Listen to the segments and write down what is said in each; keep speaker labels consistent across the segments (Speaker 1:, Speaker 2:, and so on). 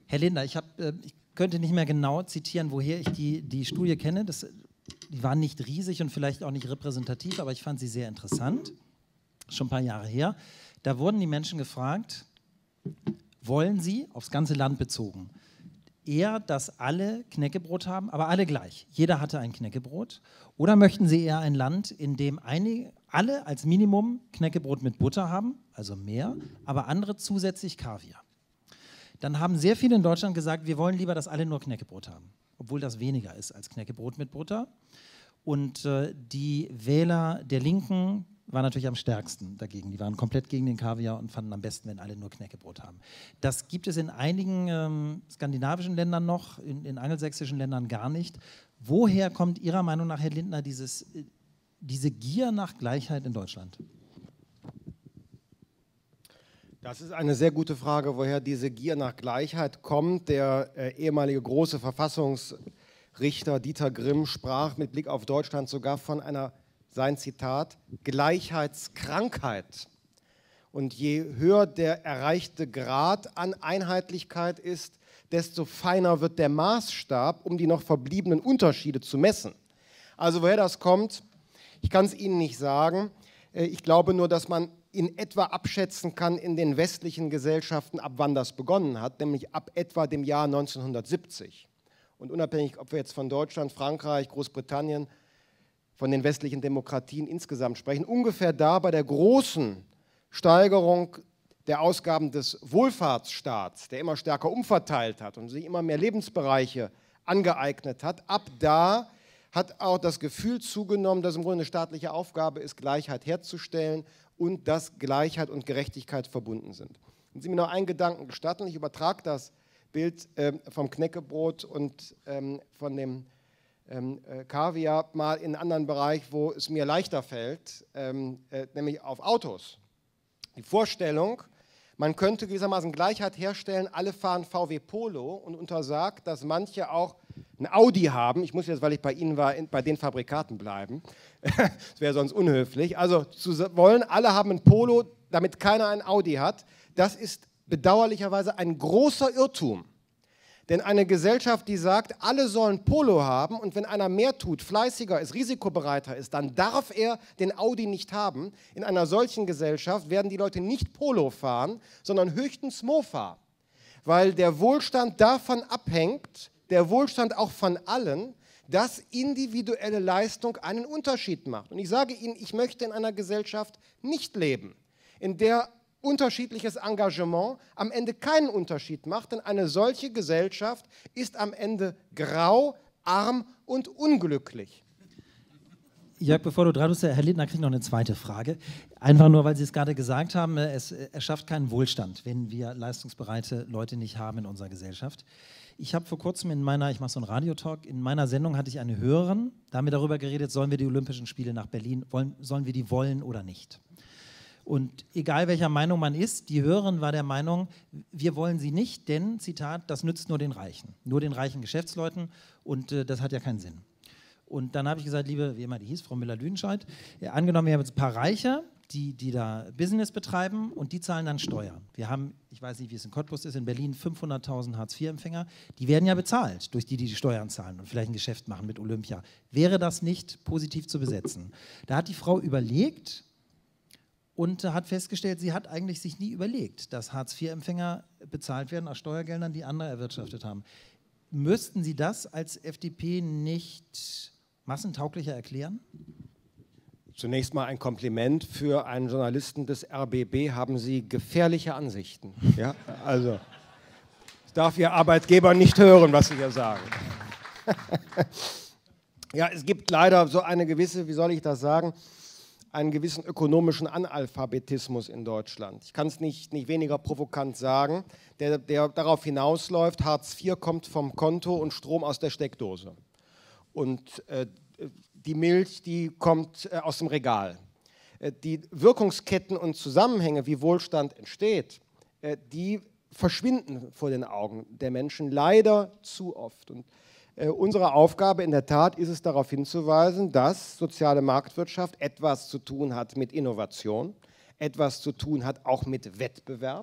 Speaker 1: Herr Lindner, ich könnte nicht mehr genau zitieren, woher ich die Studie kenne. Die war nicht riesig und vielleicht auch nicht repräsentativ, aber ich fand sie sehr interessant. Schon ein paar Jahre her. Da wurden die Menschen gefragt, wollen sie, aufs ganze Land bezogen, eher, dass alle Knäckebrot haben, aber alle gleich. Jeder hatte ein Knäckebrot. Oder möchten Sie eher ein Land, in dem alle als Minimum Knäckebrot mit Butter haben, also mehr, aber andere zusätzlich Kaviar? Dann haben sehr viele in Deutschland gesagt, wir wollen lieber, dass alle nur Knäckebrot haben, obwohl das weniger ist als Knäckebrot mit Butter. Und die Wähler der Linken waren natürlich am stärksten dagegen. Die waren komplett gegen den Kaviar und fanden am besten, wenn alle nur Knäckebrot haben. Das gibt es in einigen skandinavischen Ländern noch, in angelsächsischen Ländern gar nicht. Woher kommt Ihrer Meinung nach, Herr Lindner, diese Gier nach Gleichheit in Deutschland?
Speaker 2: Das ist eine sehr gute Frage, woher diese Gier nach Gleichheit kommt. Der ehemalige große Verfassungsrichter Dieter Grimm sprach mit Blick auf Deutschland sogar von einer, sein Zitat, Gleichheitskrankheit. Und je höher der erreichte Grad an Einheitlichkeit ist, desto feiner wird der Maßstab, um die noch verbliebenen Unterschiede zu messen. Also woher das kommt, ich kann es Ihnen nicht sagen. Ich glaube nur, dass man in etwa abschätzen kann in den westlichen Gesellschaften, ab wann das begonnen hat, nämlich ab etwa dem Jahr 1970. Und unabhängig, ob wir jetzt von Deutschland, Frankreich, Großbritannien, von den westlichen Demokratien insgesamt sprechen, ungefähr da bei der großen Steigerung der Ausgaben des Wohlfahrtsstaats, der immer stärker umverteilt hat und sich immer mehr Lebensbereiche angeeignet hat, ab da hat auch das Gefühl zugenommen, dass im Grunde eine staatliche Aufgabe ist, Gleichheit herzustellen und dass Gleichheit und Gerechtigkeit verbunden sind. Wenn Sie mir noch einen Gedanken gestatten, ich übertrage das Bild vom Knäckebrot und von dem Kaviar mal in einen anderen Bereich, wo es mir leichter fällt, nämlich auf Autos. Die Vorstellung, man könnte gewissermaßen Gleichheit herstellen, alle fahren VW Polo und untersagt, dass manche auch ein Audi haben. Ich muss jetzt, weil ich bei Ihnen war, bei den Fabrikaten bleiben. Das wäre sonst unhöflich. Also zu wollen, alle haben ein Polo, damit keiner ein Audi hat, das ist bedauerlicherweise ein großer Irrtum. Denn eine Gesellschaft, die sagt, alle sollen Polo haben und wenn einer mehr tut, fleißiger ist, risikobereiter ist, dann darf er den Audi nicht haben. In einer solchen Gesellschaft werden die Leute nicht Polo fahren, sondern höchstens Mofa. Weil der Wohlstand davon abhängt, der Wohlstand auch von allen, dass individuelle Leistung einen Unterschied macht. Und ich sage Ihnen, ich möchte in einer Gesellschaft nicht leben, in der unterschiedliches Engagement am Ende keinen Unterschied macht, denn eine solche Gesellschaft ist am Ende grau, arm und unglücklich.
Speaker 1: Jörg, bevor du dran bist, Herr Lindner kriegt noch eine zweite Frage. Einfach nur, weil Sie es gerade gesagt haben, es schafft keinen Wohlstand, wenn wir leistungsbereite Leute nicht haben in unserer Gesellschaft. Ich habe vor kurzem ich mache so einen Radiotalk, in meiner Sendung hatte ich eine Hörerin, da haben wir darüber geredet, sollen wir die Olympischen Spiele nach Berlin, sollen wir die wollen oder nicht? Und egal welcher Meinung man ist, die Hörerin war der Meinung, wir wollen sie nicht, denn, Zitat, das nützt nur den reichen Geschäftsleuten und das hat ja keinen Sinn. Und dann habe ich gesagt, liebe, wie immer die hieß, Frau Müller-Lüdenscheid, angenommen, wir haben jetzt ein paar Reiche, die da Business betreiben und die zahlen dann Steuern. Wir haben, ich weiß nicht, wie es in Cottbus ist, in Berlin 500.000 Hartz-IV-Empfänger, die werden ja bezahlt, durch die Steuern zahlen und vielleicht ein Geschäft machen mit Olympia. Wäre das nicht positiv zu besetzen? Da hat die Frau überlegt und hat festgestellt, sie hat eigentlich sich nie überlegt, dass Hartz-IV-Empfänger bezahlt werden aus Steuergeldern, die andere erwirtschaftet haben. Müssten Sie das als FDP nicht massentauglicher erklären?
Speaker 2: Zunächst mal ein Kompliment für einen Journalisten des RBB, haben Sie gefährliche Ansichten. Ja, also, das darf Ihr Arbeitgeber nicht hören, was Sie hier sagen. Ja, es gibt leider so eine gewisse, wie soll ich das sagen, einen gewissen ökonomischen Analphabetismus in Deutschland. Ich kann es nicht weniger provokant sagen, der darauf hinausläuft, Hartz IV kommt vom Konto und Strom aus der Steckdose. Und die Milch, die kommt aus dem Regal. Die Wirkungsketten und Zusammenhänge, wie Wohlstand entsteht, die verschwinden vor den Augen der Menschen leider zu oft. Und unsere Aufgabe in der Tat ist es, darauf hinzuweisen, dass soziale Marktwirtschaft etwas zu tun hat mit Innovation, etwas zu tun hat auch mit Wettbewerb.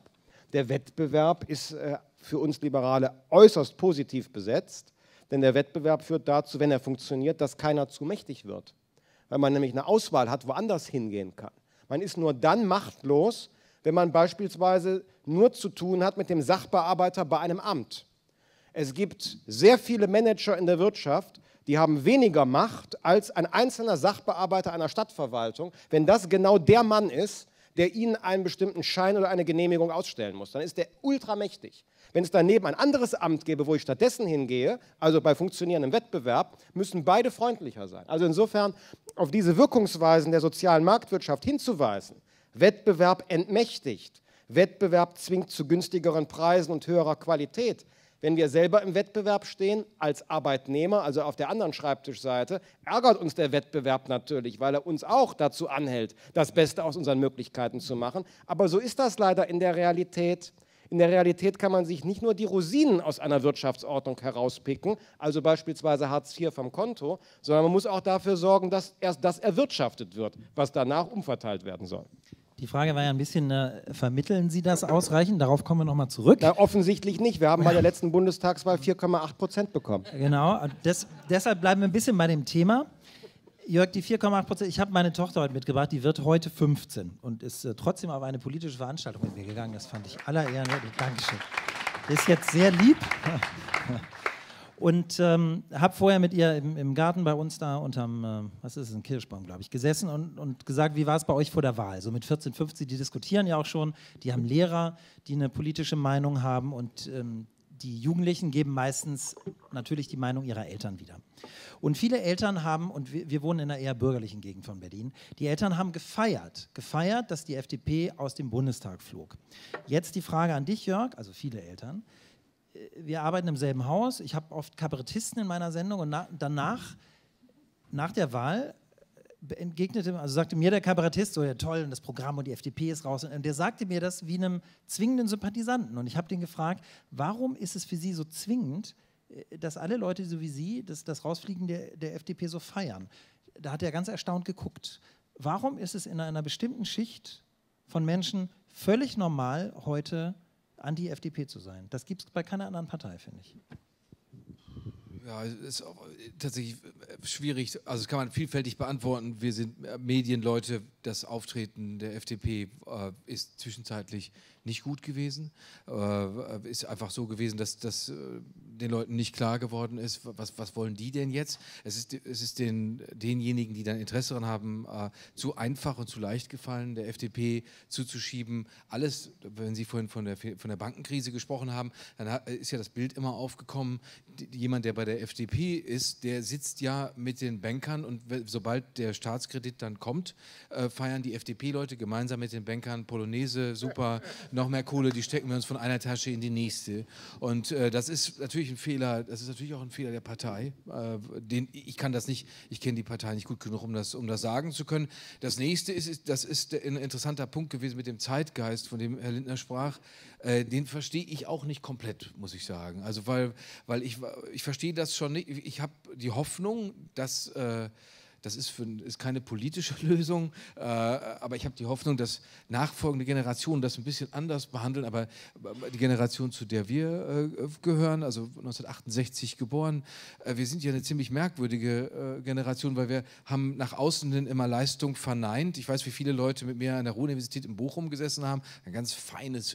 Speaker 2: Der Wettbewerb ist für uns Liberale äußerst positiv besetzt, denn der Wettbewerb führt dazu, wenn er funktioniert, dass keiner zu mächtig wird, weil man nämlich eine Auswahl hat, woanders hingehen kann. Man ist nur dann machtlos, wenn man beispielsweise nur zu tun hat mit dem Sachbearbeiter bei einem Amt. Es gibt sehr viele Manager in der Wirtschaft, die haben weniger Macht als ein einzelner Sachbearbeiter einer Stadtverwaltung, wenn das genau der Mann ist, der ihnen einen bestimmten Schein oder eine Genehmigung ausstellen muss. Dann ist der ultramächtig. Wenn es daneben ein anderes Amt gäbe, wo ich stattdessen hingehe, also bei funktionierendem Wettbewerb, müssen beide freundlicher sein. Also insofern auf diese Wirkungsweisen der sozialen Marktwirtschaft hinzuweisen. Wettbewerb entmächtigt. Wettbewerb zwingt zu günstigeren Preisen und höherer Qualität. Wenn wir selber im Wettbewerb stehen, als Arbeitnehmer, also auf der anderen Schreibtischseite, ärgert uns der Wettbewerb natürlich, weil er uns auch dazu anhält, das Beste aus unseren Möglichkeiten zu machen. Aber so ist das leider in der Realität. In der Realität kann man sich nicht nur die Rosinen aus einer Wirtschaftsordnung herauspicken, also beispielsweise Hartz IV vom Konto, sondern man muss auch dafür sorgen, dass erst das erwirtschaftet wird, was danach umverteilt werden soll.
Speaker 1: Die Frage war ja ein bisschen, vermitteln Sie das ausreichend? Darauf kommen wir nochmal zurück.
Speaker 2: Na, offensichtlich nicht. Wir haben bei der letzten Bundestagswahl 4,8% bekommen.
Speaker 1: Genau, deshalb bleiben wir ein bisschen bei dem Thema. Jörg, die 4,8%, ich habe meine Tochter heute mitgebracht, die wird heute 15 und ist trotzdem auf eine politische Veranstaltung mit mir gegangen. Das fand ich aller Ehren würdig. Dankeschön. Das ist jetzt sehr lieb. Und habe vorher mit ihr im Garten bei uns da unterm, was ist es, ein Kirschbaum, glaube ich, gesessen und gesagt, wie war es bei euch vor der Wahl? So mit 14, 15, die diskutieren ja auch schon, die haben Lehrer, die eine politische Meinung haben und die Jugendlichen geben meistens natürlich die Meinung ihrer Eltern wieder. Und viele Eltern haben, und wir wohnen in einer eher bürgerlichen Gegend von Berlin, die Eltern haben gefeiert, dass die FDP aus dem Bundestag flog. Jetzt die Frage an dich, Jörg, also viele Eltern. Wir arbeiten im selben Haus, ich habe oft Kabarettisten in meiner Sendung und danach, nach der Wahl, sagte mir der Kabarettist, so ja toll, und das Programm und die FDP ist raus, und der sagte mir das wie einem zwingenden Sympathisanten. Und ich habe den gefragt, warum ist es für Sie so zwingend, dass alle Leute so wie Sie das Rausfliegen der FDP so feiern? Da hat er ganz erstaunt geguckt. Warum ist es in einer bestimmten Schicht von Menschen völlig normal, heute an die FDP zu sein? Das gibt es bei keiner anderen Partei, finde ich.
Speaker 3: Ja, es ist auch tatsächlich schwierig, also das kann man vielfältig beantworten. Wir sind Medienleute, das Auftreten der FDP ist zwischenzeitlich nicht gut gewesen. Ist einfach so gewesen, dass den Leuten nicht klar geworden ist, was wollen die denn jetzt? Es ist denjenigen, die dann Interesse daran haben, zu einfach und zu leicht gefallen, der FDP zuzuschieben. Alles, wenn Sie vorhin von der Bankenkrise gesprochen haben, dann ist ja das Bild immer aufgekommen, jemand, der bei der FDP ist, der sitzt ja mit den Bankern und sobald der Staatskredit dann kommt, feiern die FDP-Leute gemeinsam mit den Bankern Polonaise, super, noch mehr Kohle, die stecken wir uns von einer Tasche in die nächste. Und das ist natürlich ein Fehler, das ist natürlich auch ein Fehler der Partei. Ich kann das nicht, ich kenne die Partei nicht gut genug, um das sagen zu können. Das nächste ist, das ist ein interessanter Punkt gewesen mit dem Zeitgeist, von dem Herr Lindner sprach. Den verstehe ich auch nicht komplett, muss ich sagen. Also weil ich verstehe das schon nicht. Ich habe die Hoffnung, dass das ist keine politische Lösung, aber ich habe die Hoffnung, dass nachfolgende Generationen das ein bisschen anders behandeln, aber die Generation, zu der wir gehören, also 1968 geboren, wir sind ja eine ziemlich merkwürdige Generation, weil wir haben nach außen hin immer Leistung verneint. Ich weiß, wie viele Leute mit mir an der Ruhr-Universität in Bochum gesessen haben, ein ganz feines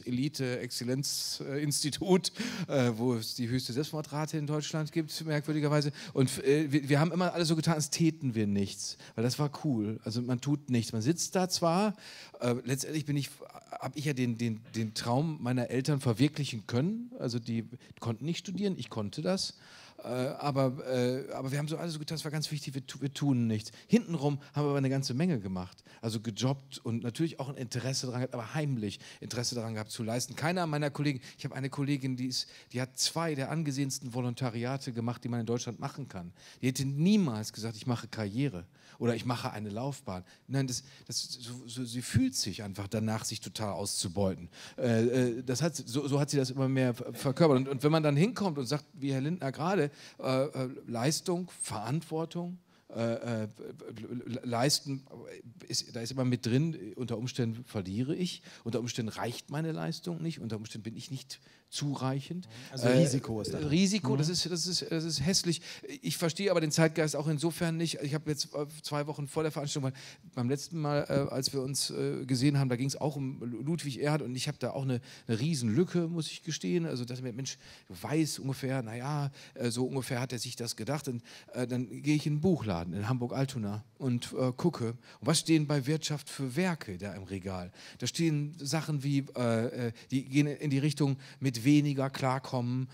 Speaker 3: Elite-Exzellenzinstitut, wo es die höchste Selbstmordrate in Deutschland gibt, merkwürdigerweise. Und wir haben immer alle so getan, als täten wir nichts, weil das war cool. Also man tut nichts. Man sitzt da zwar, letztendlich habe ich ja den Traum meiner Eltern verwirklichen können. Also die konnten nicht studieren, ich konnte das. Aber wir haben so alles so getan, es war ganz wichtig, wir tun nichts. Hintenrum haben wir aber eine ganze Menge gemacht. Also gejobbt und natürlich auch ein Interesse daran gehabt, aber heimlich Interesse daran gehabt zu leisten. Keiner meiner Kollegen, ich habe eine Kollegin, die hat 2 der angesehensten Volontariate gemacht, die man in Deutschland machen kann. Die hätte niemals gesagt, ich mache Karriere oder ich mache eine Laufbahn. Nein, sie fühlt sich einfach danach, sich total auszubeuten. So hat sie das immer mehr verkörpert. Und wenn man dann hinkommt und sagt, wie Herr Lindner gerade, Leistung, Verantwortung, leisten, da ist immer mit drin, unter Umständen verliere ich, unter Umständen reicht meine Leistung nicht, unter Umständen bin ich nicht zureichend.
Speaker 1: Also Risiko ist das.
Speaker 3: Risiko, das ist hässlich. Ich verstehe aber den Zeitgeist auch insofern nicht. Ich habe jetzt 2 Wochen vor der Veranstaltung, beim letzten Mal, als wir uns gesehen haben, da ging es auch um Ludwig Erhard und ich habe da auch eine Riesenlücke, muss ich gestehen. Also dass mir Mensch weiß ungefähr, naja, so ungefähr hat er sich das gedacht. Und dann gehe ich in einen Buchladen in Hamburg-Altona und gucke, und was stehen bei Wirtschaft für Werke da im Regal? Da stehen Sachen wie, die gehen in die Richtung mit weniger klarkommen,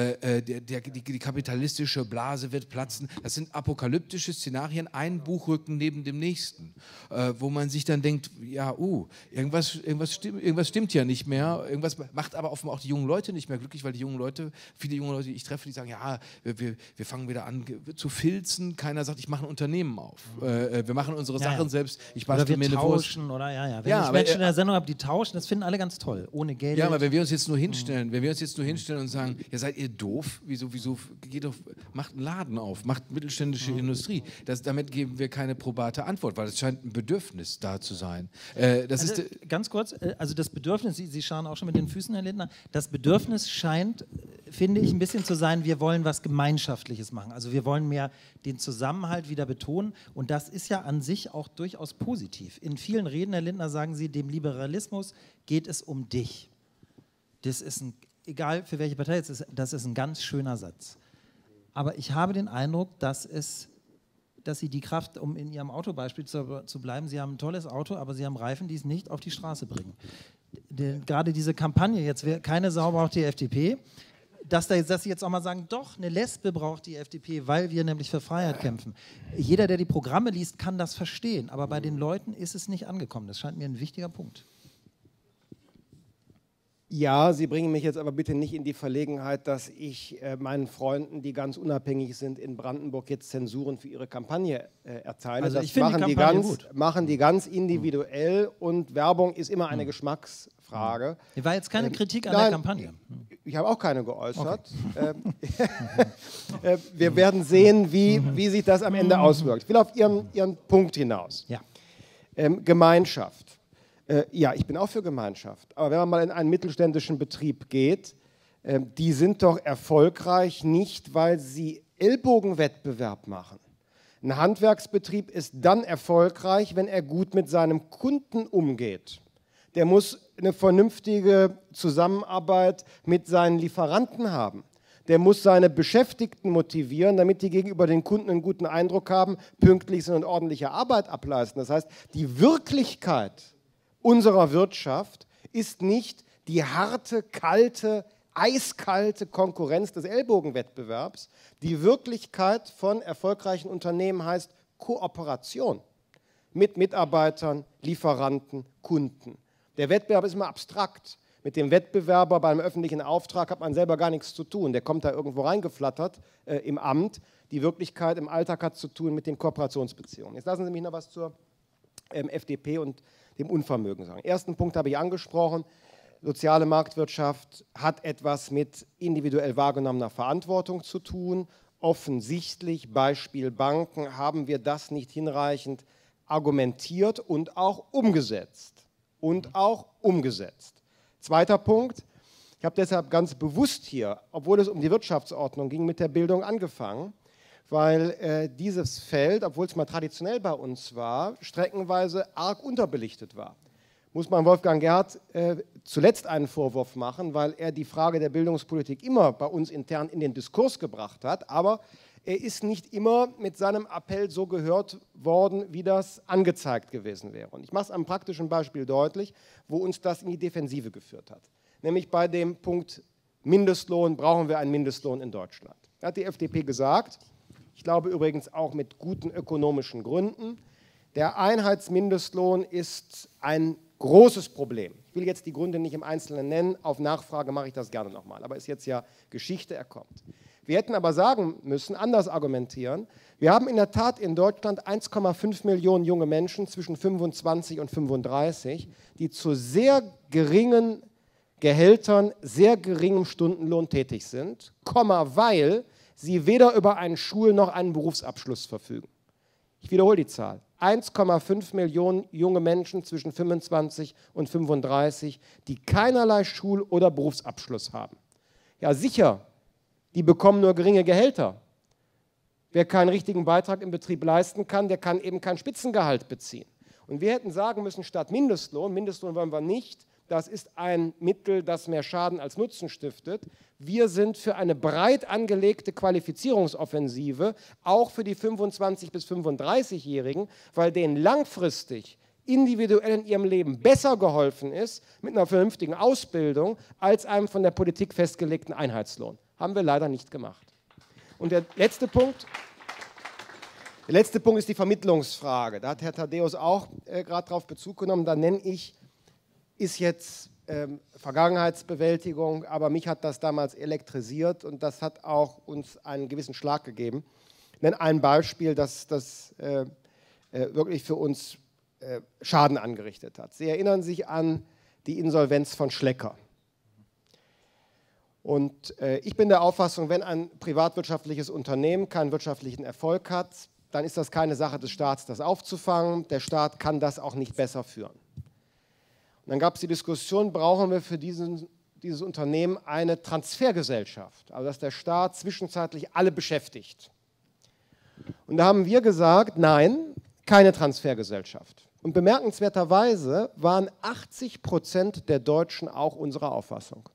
Speaker 3: die kapitalistische Blase wird platzen. Das sind apokalyptische Szenarien, ein Buchrücken neben dem nächsten, wo man sich dann denkt, ja, irgendwas stimmt ja nicht mehr, irgendwas macht aber offenbar auch die jungen Leute nicht mehr glücklich, weil viele junge Leute, die ich treffe, die sagen, ja, wir fangen wieder an zu filzen, keiner sagt, ich mache ein Unternehmen auf, wir machen unsere Sachen selbst, ich bastel mir eine Wurst.
Speaker 1: Wenn ich Menschen in der Sendung habe, die tauschen, das finden alle ganz toll, ohne Geld.
Speaker 3: Ja, aber wenn wir uns jetzt nur hinstellen, und sagen, ja, seid ihr doof? Wieso macht einen Laden auf, macht mittelständische Industrie. Damit geben wir keine probate Antwort, weil es scheint ein Bedürfnis da zu sein.
Speaker 1: Ganz kurz, also das Bedürfnis, Sie scharen auch schon mit den Füßen, Herr Lindner, das Bedürfnis scheint, finde ich, ein bisschen zu sein, wir wollen was Gemeinschaftliches machen. Also wir wollen mehr den Zusammenhalt wieder betonen und das ist ja an sich auch durchaus positiv. In vielen Reden, Herr Lindner, sagen Sie, dem Liberalismus geht es um dich. Das ist egal für welche Partei, das ist ein ganz schöner Satz. Aber ich habe den Eindruck, dass Sie die Kraft, um in Ihrem Autobeispiel zu bleiben, Sie haben ein tolles Auto, aber Sie haben Reifen, die es nicht auf die Straße bringen. Gerade diese Kampagne, jetzt keine Sau braucht die FDP, dass Sie jetzt auch mal sagen, doch, eine Lesbe braucht die FDP, weil wir nämlich für Freiheit kämpfen. Jeder, der die Programme liest, kann das verstehen, aber bei den Leuten ist es nicht angekommen. Das scheint mir ein wichtiger Punkt.
Speaker 2: Ja, Sie bringen mich jetzt aber bitte nicht in die Verlegenheit, dass ich meinen Freunden, die ganz unabhängig sind in Brandenburg, jetzt Zensuren für ihre Kampagne erteile.
Speaker 1: Also
Speaker 2: das machen die ganz individuell und Werbung ist immer eine Geschmacksfrage.
Speaker 1: War jetzt keine Kritik an der Kampagne.
Speaker 2: Ich habe auch keine geäußert. Okay. Wir werden sehen, wie sich das am Ende auswirkt. Ich will auf Ihren Punkt hinaus.
Speaker 1: Ja.
Speaker 2: Gemeinschaft. Ja, ich bin auch für Gemeinschaft. Aber wenn man mal in einen mittelständischen Betrieb geht, die sind doch erfolgreich nicht, weil sie Ellbogenwettbewerb machen. Ein Handwerksbetrieb ist dann erfolgreich, wenn er gut mit seinem Kunden umgeht. Der muss eine vernünftige Zusammenarbeit mit seinen Lieferanten haben. Der muss seine Beschäftigten motivieren, damit die gegenüber den Kunden einen guten Eindruck haben, pünktlich sind und ordentliche Arbeit ableisten. Das heißt, die Wirklichkeit unserer Wirtschaft ist nicht die harte, kalte, eiskalte Konkurrenz des Ellbogenwettbewerbs. Die Wirklichkeit von erfolgreichen Unternehmen heißt Kooperation mit Mitarbeitern, Lieferanten, Kunden. Der Wettbewerb ist immer abstrakt. Mit dem Wettbewerber beim öffentlichen Auftrag hat man selber gar nichts zu tun. Der kommt da irgendwo reingeflattert im Amt. Die Wirklichkeit im Alltag hat zu tun mit den Kooperationsbeziehungen. Jetzt lassen Sie mich noch was zur FDP und dem Unvermögen sagen. Ersten Punkt habe ich angesprochen. Soziale Marktwirtschaft hat etwas mit individuell wahrgenommener Verantwortung zu tun. Offensichtlich, Beispiel Banken, haben wir das nicht hinreichend argumentiert und auch umgesetzt. Zweiter Punkt, ich habe deshalb ganz bewusst hier, obwohl es um die Wirtschaftsordnung ging, mit der Bildung angefangen, weil dieses Feld, obwohl es mal traditionell bei uns war, streckenweise arg unterbelichtet war. Muss man Wolfgang Gerhardt zuletzt einen Vorwurf machen, weil er die Frage der Bildungspolitik immer bei uns intern in den Diskurs gebracht hat, aber er ist nicht immer mit seinem Appell so gehört worden, wie das angezeigt gewesen wäre. Und ich mache es am praktischen Beispiel deutlich, wo uns das in die Defensive geführt hat. Nämlich bei dem Punkt Mindestlohn, brauchen wir einen Mindestlohn in Deutschland. Da hat die FDP gesagt, ich glaube übrigens auch mit guten ökonomischen Gründen, der Einheitsmindestlohn ist ein großes Problem. Ich will jetzt die Gründe nicht im Einzelnen nennen, auf Nachfrage mache ich das gerne nochmal, aber ist jetzt ja Geschichte, er kommt. Wir hätten aber sagen müssen, anders argumentieren, wir haben in der Tat in Deutschland 1,5 Millionen junge Menschen zwischen 25 und 35, die zu sehr geringen Gehältern, sehr geringem Stundenlohn tätig sind, weil sie weder über einen Schul- noch einen Berufsabschluss verfügen. Ich wiederhole die Zahl. 1,5 Millionen junge Menschen zwischen 25 und 35, die keinerlei Schul- oder Berufsabschluss haben. Ja, sicher, die bekommen nur geringe Gehälter. Wer keinen richtigen Beitrag im Betrieb leisten kann, der kann eben kein Spitzengehalt beziehen. Und wir hätten sagen müssen, statt Mindestlohn, Mindestlohn wollen wir nicht, das ist ein Mittel, das mehr Schaden als Nutzen stiftet. Wir sind für eine breit angelegte Qualifizierungsoffensive, auch für die 25- bis 35-Jährigen, weil denen langfristig, individuell in ihrem Leben besser geholfen ist, mit einer vernünftigen Ausbildung, als einem von der Politik festgelegten Einheitslohn. Haben wir leider nicht gemacht. Und der letzte Punkt ist die Vermittlungsfrage. Da hat Herr Thaddäus auch gerade darauf Bezug genommen. Da nenne ich, ist jetzt Vergangenheitsbewältigung, aber mich hat das damals elektrisiert und das hat auch uns einen gewissen Schlag gegeben. Ich nenne ein Beispiel, das wirklich für uns Schaden angerichtet hat. Sie erinnern sich an die Insolvenz von Schlecker. Und ich bin der Auffassung, wenn ein privatwirtschaftliches Unternehmen keinen wirtschaftlichen Erfolg hat, dann ist das keine Sache des Staats, das aufzufangen. Der Staat kann das auch nicht besser führen. Und dann gab es die Diskussion, brauchen wir für dieses Unternehmen eine Transfergesellschaft, also dass der Staat zwischenzeitlich alle beschäftigt. Und da haben wir gesagt, nein, keine Transfergesellschaft. Und bemerkenswerterweise waren 80% der Deutschen auch unserer Auffassung.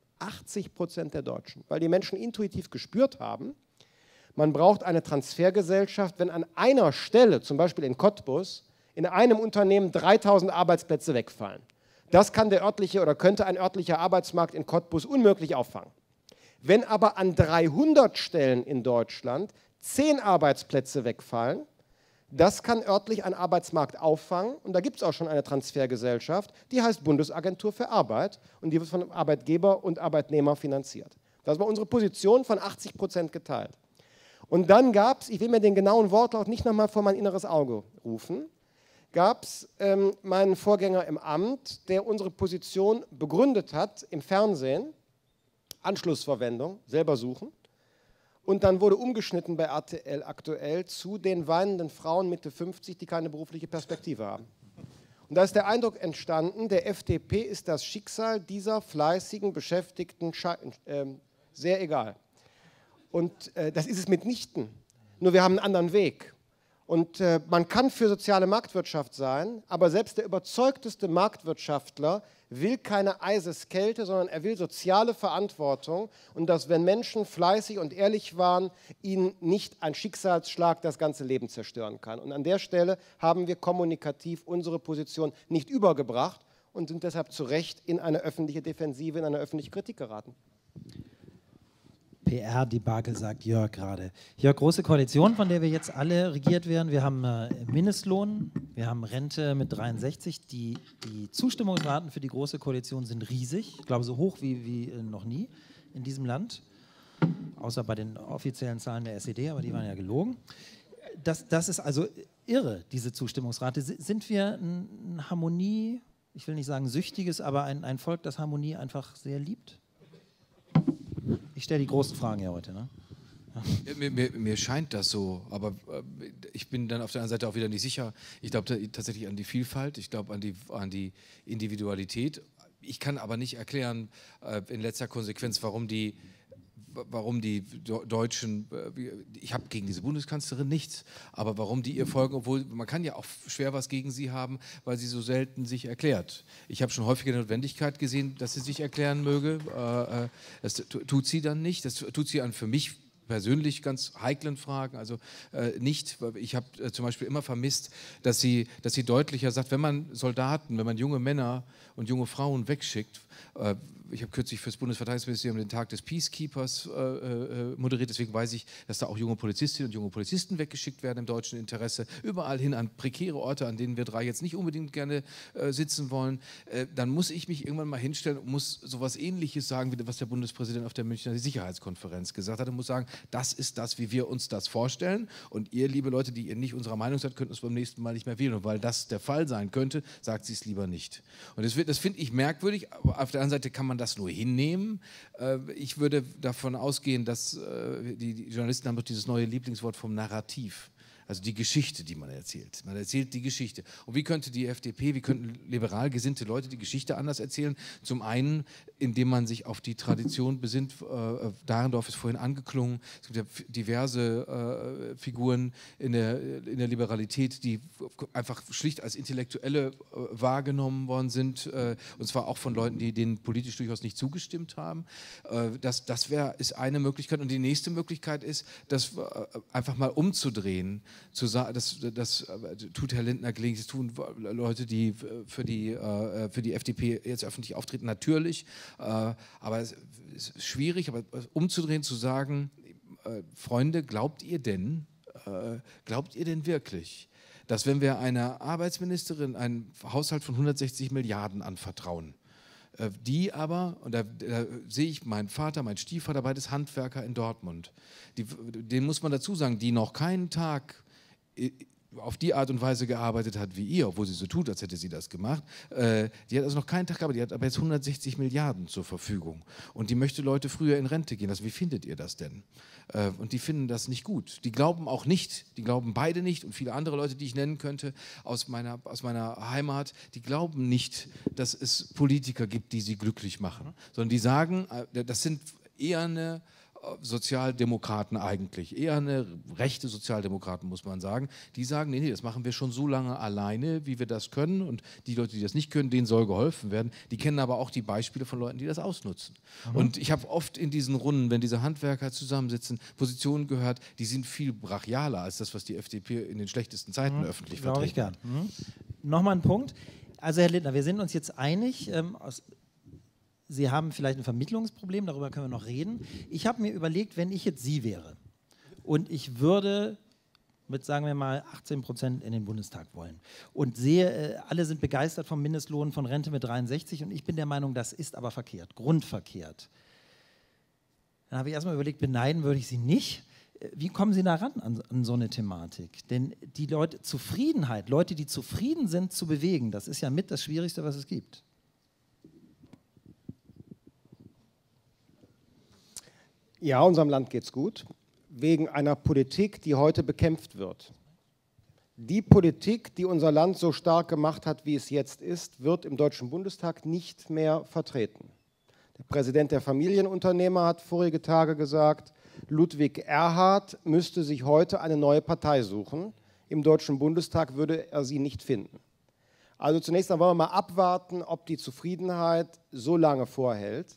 Speaker 2: 80% der Deutschen, weil die Menschen intuitiv gespürt haben, man braucht eine Transfergesellschaft, wenn an einer Stelle, zum Beispiel in Cottbus, in einem Unternehmen 3000 Arbeitsplätze wegfallen. Das kann der örtliche oder könnte ein örtlicher Arbeitsmarkt in Cottbus unmöglich auffangen. Wenn aber an 300 Stellen in Deutschland 10 Arbeitsplätze wegfallen, das kann örtlich ein Arbeitsmarkt auffangen und da gibt es auch schon eine Transfergesellschaft, die heißt Bundesagentur für Arbeit und die wird von Arbeitgeber und Arbeitnehmer finanziert. Das war unsere Position, von 80% geteilt. Und dann gab es, ich will mir den genauen Wortlaut nicht nochmal vor mein inneres Auge rufen, gab es meinen Vorgänger im Amt, der unsere Position begründet hat im Fernsehen, Anschlussverwendung, selber suchen. Und dann wurde umgeschnitten bei RTL aktuell zu den weinenden Frauen Mitte 50, die keine berufliche Perspektive haben. Und da ist der Eindruck entstanden, der FDP ist das Schicksal dieser fleißigen Beschäftigten sehr egal. Und das ist es mitnichten. Nur wir haben einen anderen Weg. Und man kann für soziale Marktwirtschaft sein, aber selbst der überzeugteste Marktwirtschaftler will keine Eiseskälte, sondern er will soziale Verantwortung und dass, wenn Menschen fleißig und ehrlich waren, ihnen nicht ein Schicksalsschlag das ganze Leben zerstören kann. Und an der Stelle haben wir kommunikativ unsere Position nicht übergebracht und sind deshalb zu Recht in eine öffentliche Defensive, in eine öffentliche Kritik geraten.
Speaker 1: PR-Debakel, sagt Jörg gerade. Jörg, große Koalition, von der wir jetzt alle regiert werden. Wir haben Mindestlohn, wir haben Rente mit 63. Die Zustimmungsraten für die große Koalition sind riesig. Ich glaube, so hoch wie noch nie in diesem Land. Außer bei den offiziellen Zahlen der SED, aber die waren ja gelogen. Das ist also irre, diese Zustimmungsrate. Sind wir ein Harmonie, ich will nicht sagen süchtiges, aber ein Volk, das Harmonie einfach sehr liebt? Ich stelle die großen Fragen ja heute, ne?
Speaker 3: Ja, mir scheint das so, aber ich bin dann auf der anderen Seite auch wieder nicht sicher. Ich glaube tatsächlich an die Vielfalt, ich glaube an die Individualität. Ich kann aber nicht erklären, in letzter Konsequenz, warum die Deutschen, ich habe gegen diese Bundeskanzlerin nichts, aber warum die ihr folgen, obwohl man kann ja auch schwer was gegen sie haben, weil sie so selten sich erklärt. Ich habe schon häufiger die Notwendigkeit gesehen, dass sie sich erklären möge. Das tut sie dann nicht. Das tut sie an für mich persönlich ganz heiklen Fragen, also nicht. Ich habe zum Beispiel immer vermisst, dass sie deutlicher sagt, wenn man junge Männer und junge Frauen wegschickt, ich habe kürzlich für das Bundesverteidigungsministerium den Tag des Peacekeepers moderiert, deswegen weiß ich, dass da auch junge Polizistinnen und junge Polizisten weggeschickt werden im deutschen Interesse, überall hin an prekäre Orte, an denen wir drei jetzt nicht unbedingt gerne sitzen wollen. Dann muss ich mich irgendwann mal hinstellen und muss sowas Ähnliches sagen, wie was der Bundespräsident auf der Münchner Sicherheitskonferenz gesagt hat, und muss sagen, das ist das, wie wir uns das vorstellen, und ihr, liebe Leute, die ihr nicht unserer Meinung seid, könnt uns beim nächsten Mal nicht mehr wählen, und weil das der Fall sein könnte, sagt sie es lieber nicht. Und das finde ich merkwürdig, aber auf der anderen Seite kann man das nur hinnehmen. Ich würde davon ausgehen, dass die Journalisten haben doch dieses neue Lieblingswort vom Narrativ. Also die Geschichte, die man erzählt. Man erzählt die Geschichte. Und wie könnte die FDP, wie könnten liberal gesinnte Leute die Geschichte anders erzählen? Zum einen, indem man sich auf die Tradition besinnt. Dahrendorf ist vorhin angeklungen. Es gibt ja diverse Figuren in der Liberalität, die einfach schlicht als Intellektuelle wahrgenommen worden sind. Und zwar auch von Leuten, die denen politisch durchaus nicht zugestimmt haben. Das ist eine Möglichkeit. Und die nächste Möglichkeit ist, das einfach mal umzudrehen. Zu sagen, das tut Herr Lindner gelegentlich, das tun Leute, die für die FDP jetzt öffentlich auftreten, natürlich. Aber es ist schwierig, aber umzudrehen, zu sagen, Freunde, glaubt ihr denn wirklich, dass wenn wir einer Arbeitsministerin einen Haushalt von 160 Milliarden anvertrauen, die aber, und da sehe ich meinen Vater, meinen Stiefvater, beides Handwerker in Dortmund, denen muss man dazu sagen, die noch keinen Tag auf die Art und Weise gearbeitet hat wie ihr, obwohl sie so tut, als hätte sie das gemacht. Die hat also noch keinen Tag gearbeitet, die hat aber jetzt 160 Milliarden zur Verfügung. Und die möchte Leute früher in Rente gehen lassen. Wie findet ihr das denn? Und die finden das nicht gut. Die glauben auch nicht, die glauben beide nicht und viele andere Leute, die ich nennen könnte aus meiner Heimat, die glauben nicht, dass es Politiker gibt, die sie glücklich machen. Sondern die sagen, das sind eher eine Sozialdemokraten eigentlich, eher eine rechte Sozialdemokraten, muss man sagen, die sagen, nee, das machen wir schon so lange alleine, wie wir das können und die Leute, die das nicht können, denen soll geholfen werden. Die kennen aber auch die Beispiele von Leuten, die das ausnutzen. Und ich habe oft in diesen Runden, wenn diese Handwerker zusammensitzen, Positionen gehört, die sind viel brachialer als das, was die FDP in den schlechtesten Zeiten öffentlich vertreten.
Speaker 1: Glaube ich gern. Nochmal ein Punkt. Also Herr Lindner, wir sind uns jetzt einig, Sie haben vielleicht ein Vermittlungsproblem, darüber können wir noch reden. Ich habe mir überlegt, wenn ich jetzt Sie wäre und ich würde mit, sagen wir mal, 18% in den Bundestag wollen und sehe, alle sind begeistert vom Mindestlohn, von Rente mit 63 und ich bin der Meinung, das ist aber verkehrt, grundverkehrt. Dann habe ich erstmal überlegt, beneiden würde ich Sie nicht. Wie kommen Sie da ran an so eine Thematik? Denn die Leute, Zufriedenheit, Leute, die zufrieden sind, zu bewegen, das ist ja mit das Schwierigste, was es gibt.
Speaker 2: Ja, unserem Land geht es gut, wegen einer Politik, die heute bekämpft wird. Die Politik, die unser Land so stark gemacht hat, wie es jetzt ist, wird im Deutschen Bundestag nicht mehr vertreten. Der Präsident der Familienunternehmer hat vorige Tage gesagt, Ludwig Erhard müsste sich heute eine neue Partei suchen. Im Deutschen Bundestag würde er sie nicht finden. Also zunächst einmal wollen wir mal abwarten, ob die Zufriedenheit so lange vorhält.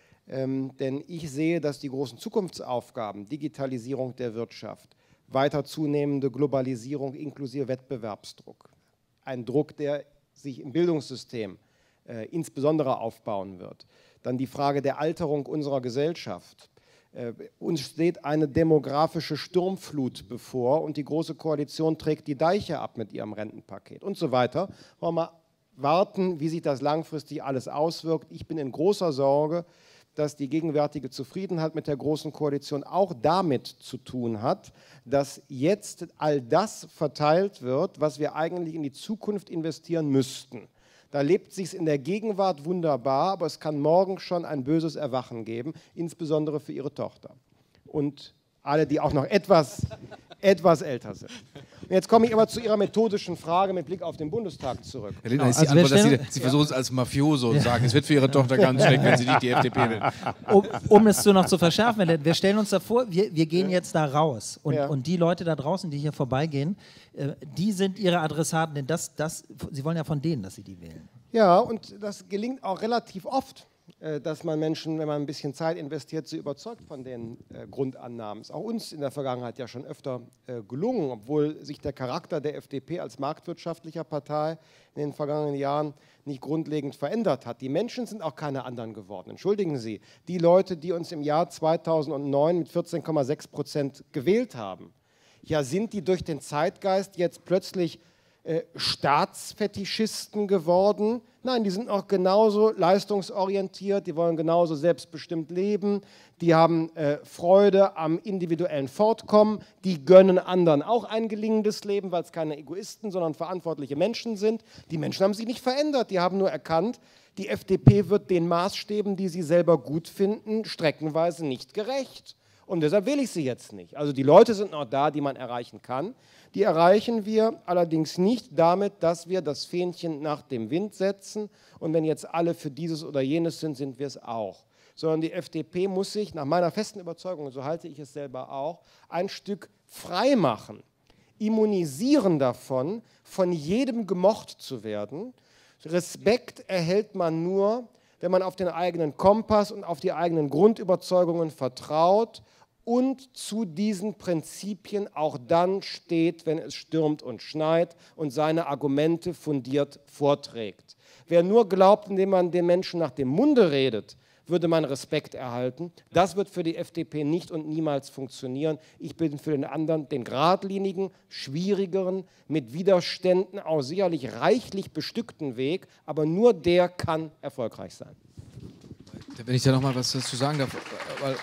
Speaker 2: Denn ich sehe, dass die großen Zukunftsaufgaben, Digitalisierung der Wirtschaft, weiter zunehmende Globalisierung inklusive Wettbewerbsdruck, ein Druck, der sich im Bildungssystem insbesondere aufbauen wird, dann die Frage der Alterung unserer Gesellschaft. Uns steht eine demografische Sturmflut bevor und die Große Koalition trägt die Deiche ab mit ihrem Rentenpaket und so weiter. Wollen wir mal warten, wie sich das langfristig alles auswirkt. Ich bin in großer Sorge, dass die gegenwärtige Zufriedenheit mit der Großen Koalition auch damit zu tun hat, dass jetzt all das verteilt wird, was wir eigentlich in die Zukunft investieren müssten. Da lebt sich's in der Gegenwart wunderbar, aber es kann morgen schon ein böses Erwachen geben, insbesondere für Ihre Tochter. Und alle, die auch noch etwas älter sind. Und jetzt komme ich aber zu Ihrer methodischen Frage mit Blick auf den Bundestag zurück.
Speaker 3: Herr Lindner, ist die Antwort, dass Sie versuchen es als Mafioso und sagen, es wird für Ihre Tochter ganz schlecht, wenn sie nicht die FDP will.
Speaker 1: Um es noch zu verschärfen, wir stellen uns da vor, wir gehen jetzt da raus und die Leute da draußen, die hier vorbeigehen, die sind Ihre Adressaten, denn Sie wollen ja von denen, dass Sie die wählen.
Speaker 2: Ja, und das gelingt auch relativ oft, dass man Menschen, wenn man ein bisschen Zeit investiert, so überzeugt von den Grundannahmen. Ist auch uns in der Vergangenheit ja schon öfter gelungen, obwohl sich der Charakter der FDP als marktwirtschaftlicher Partei in den vergangenen Jahren nicht grundlegend verändert hat. Die Menschen sind auch keine anderen geworden. Entschuldigen Sie, die Leute, die uns im Jahr 2009 mit 14,6% gewählt haben, ja, sind die durch den Zeitgeist jetzt plötzlich Staatsfetischisten geworden? Nein, die sind auch genauso leistungsorientiert, die wollen genauso selbstbestimmt leben, die haben Freude am individuellen Fortkommen, die gönnen anderen auch ein gelingendes Leben, weil es keine Egoisten, sondern verantwortliche Menschen sind. Die Menschen haben sich nicht verändert, die haben nur erkannt, die FDP wird den Maßstäben, die sie selber gut finden, streckenweise nicht gerecht. Und deshalb wähle ich sie jetzt nicht. Also die Leute sind noch da, die man erreichen kann. Die erreichen wir allerdings nicht damit, dass wir das Fähnchen nach dem Wind setzen und wenn jetzt alle für dieses oder jenes sind, sind wir es auch. Sondern die FDP muss sich nach meiner festen Überzeugung, und so halte ich es selber auch, ein Stück frei machen, immunisieren davon, von jedem gemocht zu werden. Respekt erhält man nur, wenn man auf den eigenen Kompass und auf die eigenen Grundüberzeugungen vertraut und zu diesen Prinzipien auch dann steht, wenn es stürmt und schneit und seine Argumente fundiert vorträgt. Wer nur glaubt, indem man den Menschen nach dem Munde redet, würde man Respekt erhalten. Das wird für die FDP nicht und niemals funktionieren. Ich bin für den anderen, den geradlinigen, schwierigeren, mit Widerständen auch sicherlich reichlich bestückten Weg, aber nur der kann erfolgreich sein.
Speaker 3: Wenn ich da noch mal was dazu sagen darf, weil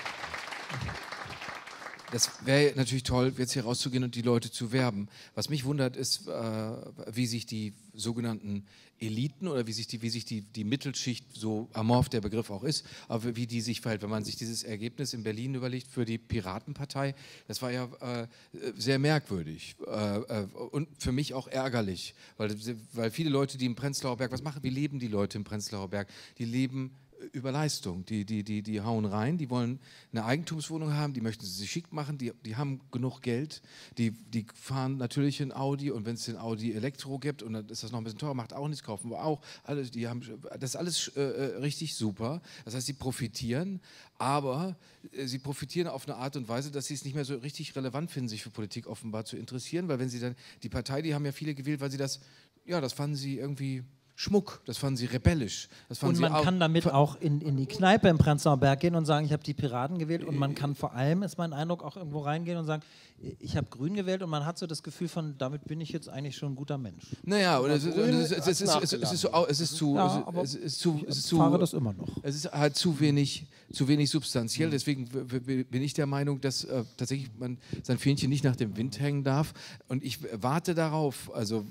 Speaker 3: das wäre natürlich toll, jetzt hier rauszugehen und die Leute zu werben. Was mich wundert, ist, wie sich die sogenannten Eliten oder wie sich die Mittelschicht, so amorph der Begriff auch ist, aber wie die sich verhält. Wenn man sich dieses Ergebnis in Berlin überlegt für die Piratenpartei, das war ja sehr merkwürdig und für mich auch ärgerlich, weil viele Leute, die im Prenzlauer Berg, wie leben die Leute im Prenzlauer Berg? Die leben über Leistung, die hauen rein, die wollen eine Eigentumswohnung haben, die möchten sie sich schick machen, die haben genug Geld, die fahren natürlich ein Audi und wenn es den Audi Elektro gibt und dann ist das noch ein bisschen teurer, macht auch nichts, kaufen wir auch, das ist alles richtig super, das heißt, sie profitieren, aber sie profitieren auf eine Art und Weise, dass sie es nicht mehr so richtig relevant finden, sich für Politik offenbar zu interessieren, weil wenn sie dann, die Partei, die haben ja viele gewählt, weil sie das fanden sie irgendwie Schmuck, das fanden sie rebellisch.
Speaker 1: Und man kann damit auch in die Kneipe im Prenzlauer Berg gehen und sagen, ich habe die Piraten gewählt und man kann vor allem, ist mein Eindruck, auch irgendwo reingehen und sagen, ich habe Grün gewählt und man hat so das Gefühl von, damit bin ich jetzt eigentlich schon ein guter Mensch.
Speaker 3: Naja, es ist halt zu wenig substanziell, deswegen bin ich der Meinung, dass tatsächlich man sein Fähnchen nicht nach dem Wind hängen darf und ich warte darauf, also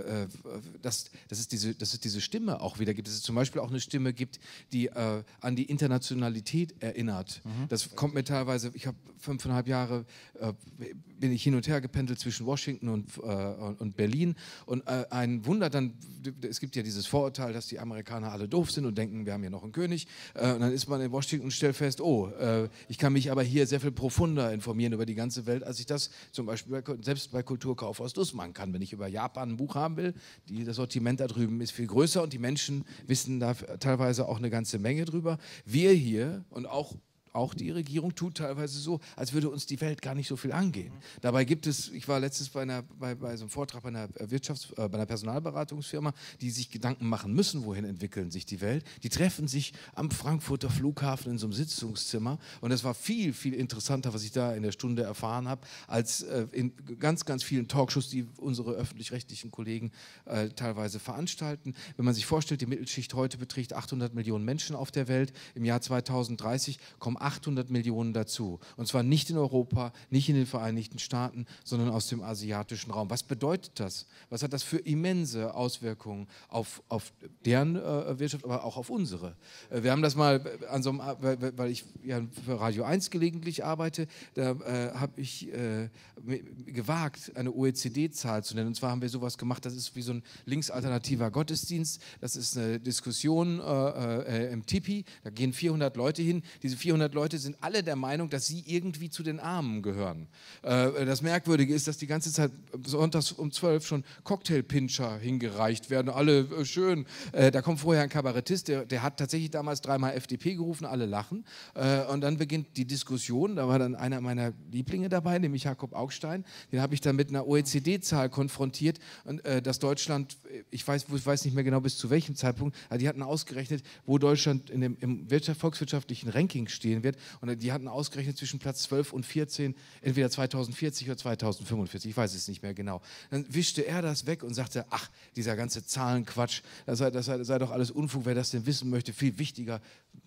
Speaker 3: dass es diese Stimme auch wieder gibt, dass es zum Beispiel auch eine Stimme gibt, die an die Internationalität erinnert. Das kommt mir teilweise, ich habe 5,5 Jahre bin ich hin und her gependelt zwischen Washington und Berlin und ein Wunder dann, es gibt ja dieses Vorurteil, dass die Amerikaner alle doof sind und denken, wir haben ja noch einen König und dann ist man in Washington und stellt fest, ich kann mich aber hier sehr viel profunder informieren über die ganze Welt, als ich das zum Beispiel selbst bei Kulturkaufhaus Dussmann kann. Wenn ich über Japan ein Buch haben will, das Sortiment da drüben ist viel größer und die Menschen wissen da teilweise auch eine ganze Menge drüber. Wir hier und auch die Regierung tut teilweise so, als würde uns die Welt gar nicht so viel angehen. Dabei gibt es, ich war letztens bei so einem Vortrag bei einer bei einer Personalberatungsfirma, die sich Gedanken machen müssen, wohin entwickeln sich die Welt. Die treffen sich am Frankfurter Flughafen in so einem Sitzungszimmer und das war viel, viel interessanter, was ich da in der Stunde erfahren habe, als in ganz, ganz vielen Talkshows, die unsere öffentlich-rechtlichen Kollegen teilweise veranstalten. Wenn man sich vorstellt, die Mittelschicht heute beträgt 800 Millionen Menschen auf der Welt, im Jahr 2030 kommen 800 Millionen dazu. Und zwar nicht in Europa, nicht in den Vereinigten Staaten, sondern aus dem asiatischen Raum. Was bedeutet das? Was hat das für immense Auswirkungen auf deren Wirtschaft, aber auch auf unsere? Wir haben das mal an so einem, weil ich ja für Radio 1 gelegentlich arbeite, da habe ich gewagt, eine OECD-Zahl zu nennen. Und zwar haben wir sowas gemacht, das ist wie so ein linksalternativer Gottesdienst. Das ist eine Diskussion im Tipi. Da gehen 400 Leute hin. Diese 400 Leute sind alle der Meinung, dass sie irgendwie zu den Armen gehören. Das Merkwürdige ist, dass die ganze Zeit sonntags um 12 schon Cocktailpinscher hingereicht werden. Alle schön. Da kommt vorher ein Kabarettist, der hat tatsächlich damals 3-mal FDP gerufen, alle lachen. Und dann beginnt die Diskussion. Da war dann einer meiner Lieblinge dabei, nämlich Jakob Augstein. Den habe ich dann mit einer OECD-Zahl konfrontiert. Und dass Deutschland, ich weiß nicht mehr genau bis zu welchem Zeitpunkt, aber die hatten ausgerechnet, wo Deutschland im volkswirtschaftlichen Ranking stehen wird. Und die hatten ausgerechnet zwischen Platz 12 und 14, entweder 2040 oder 2045, ich weiß es nicht mehr genau. Dann wischte er das weg und sagte, ach, dieser ganze Zahlenquatsch, das sei doch alles Unfug, wer das denn wissen möchte, viel wichtiger,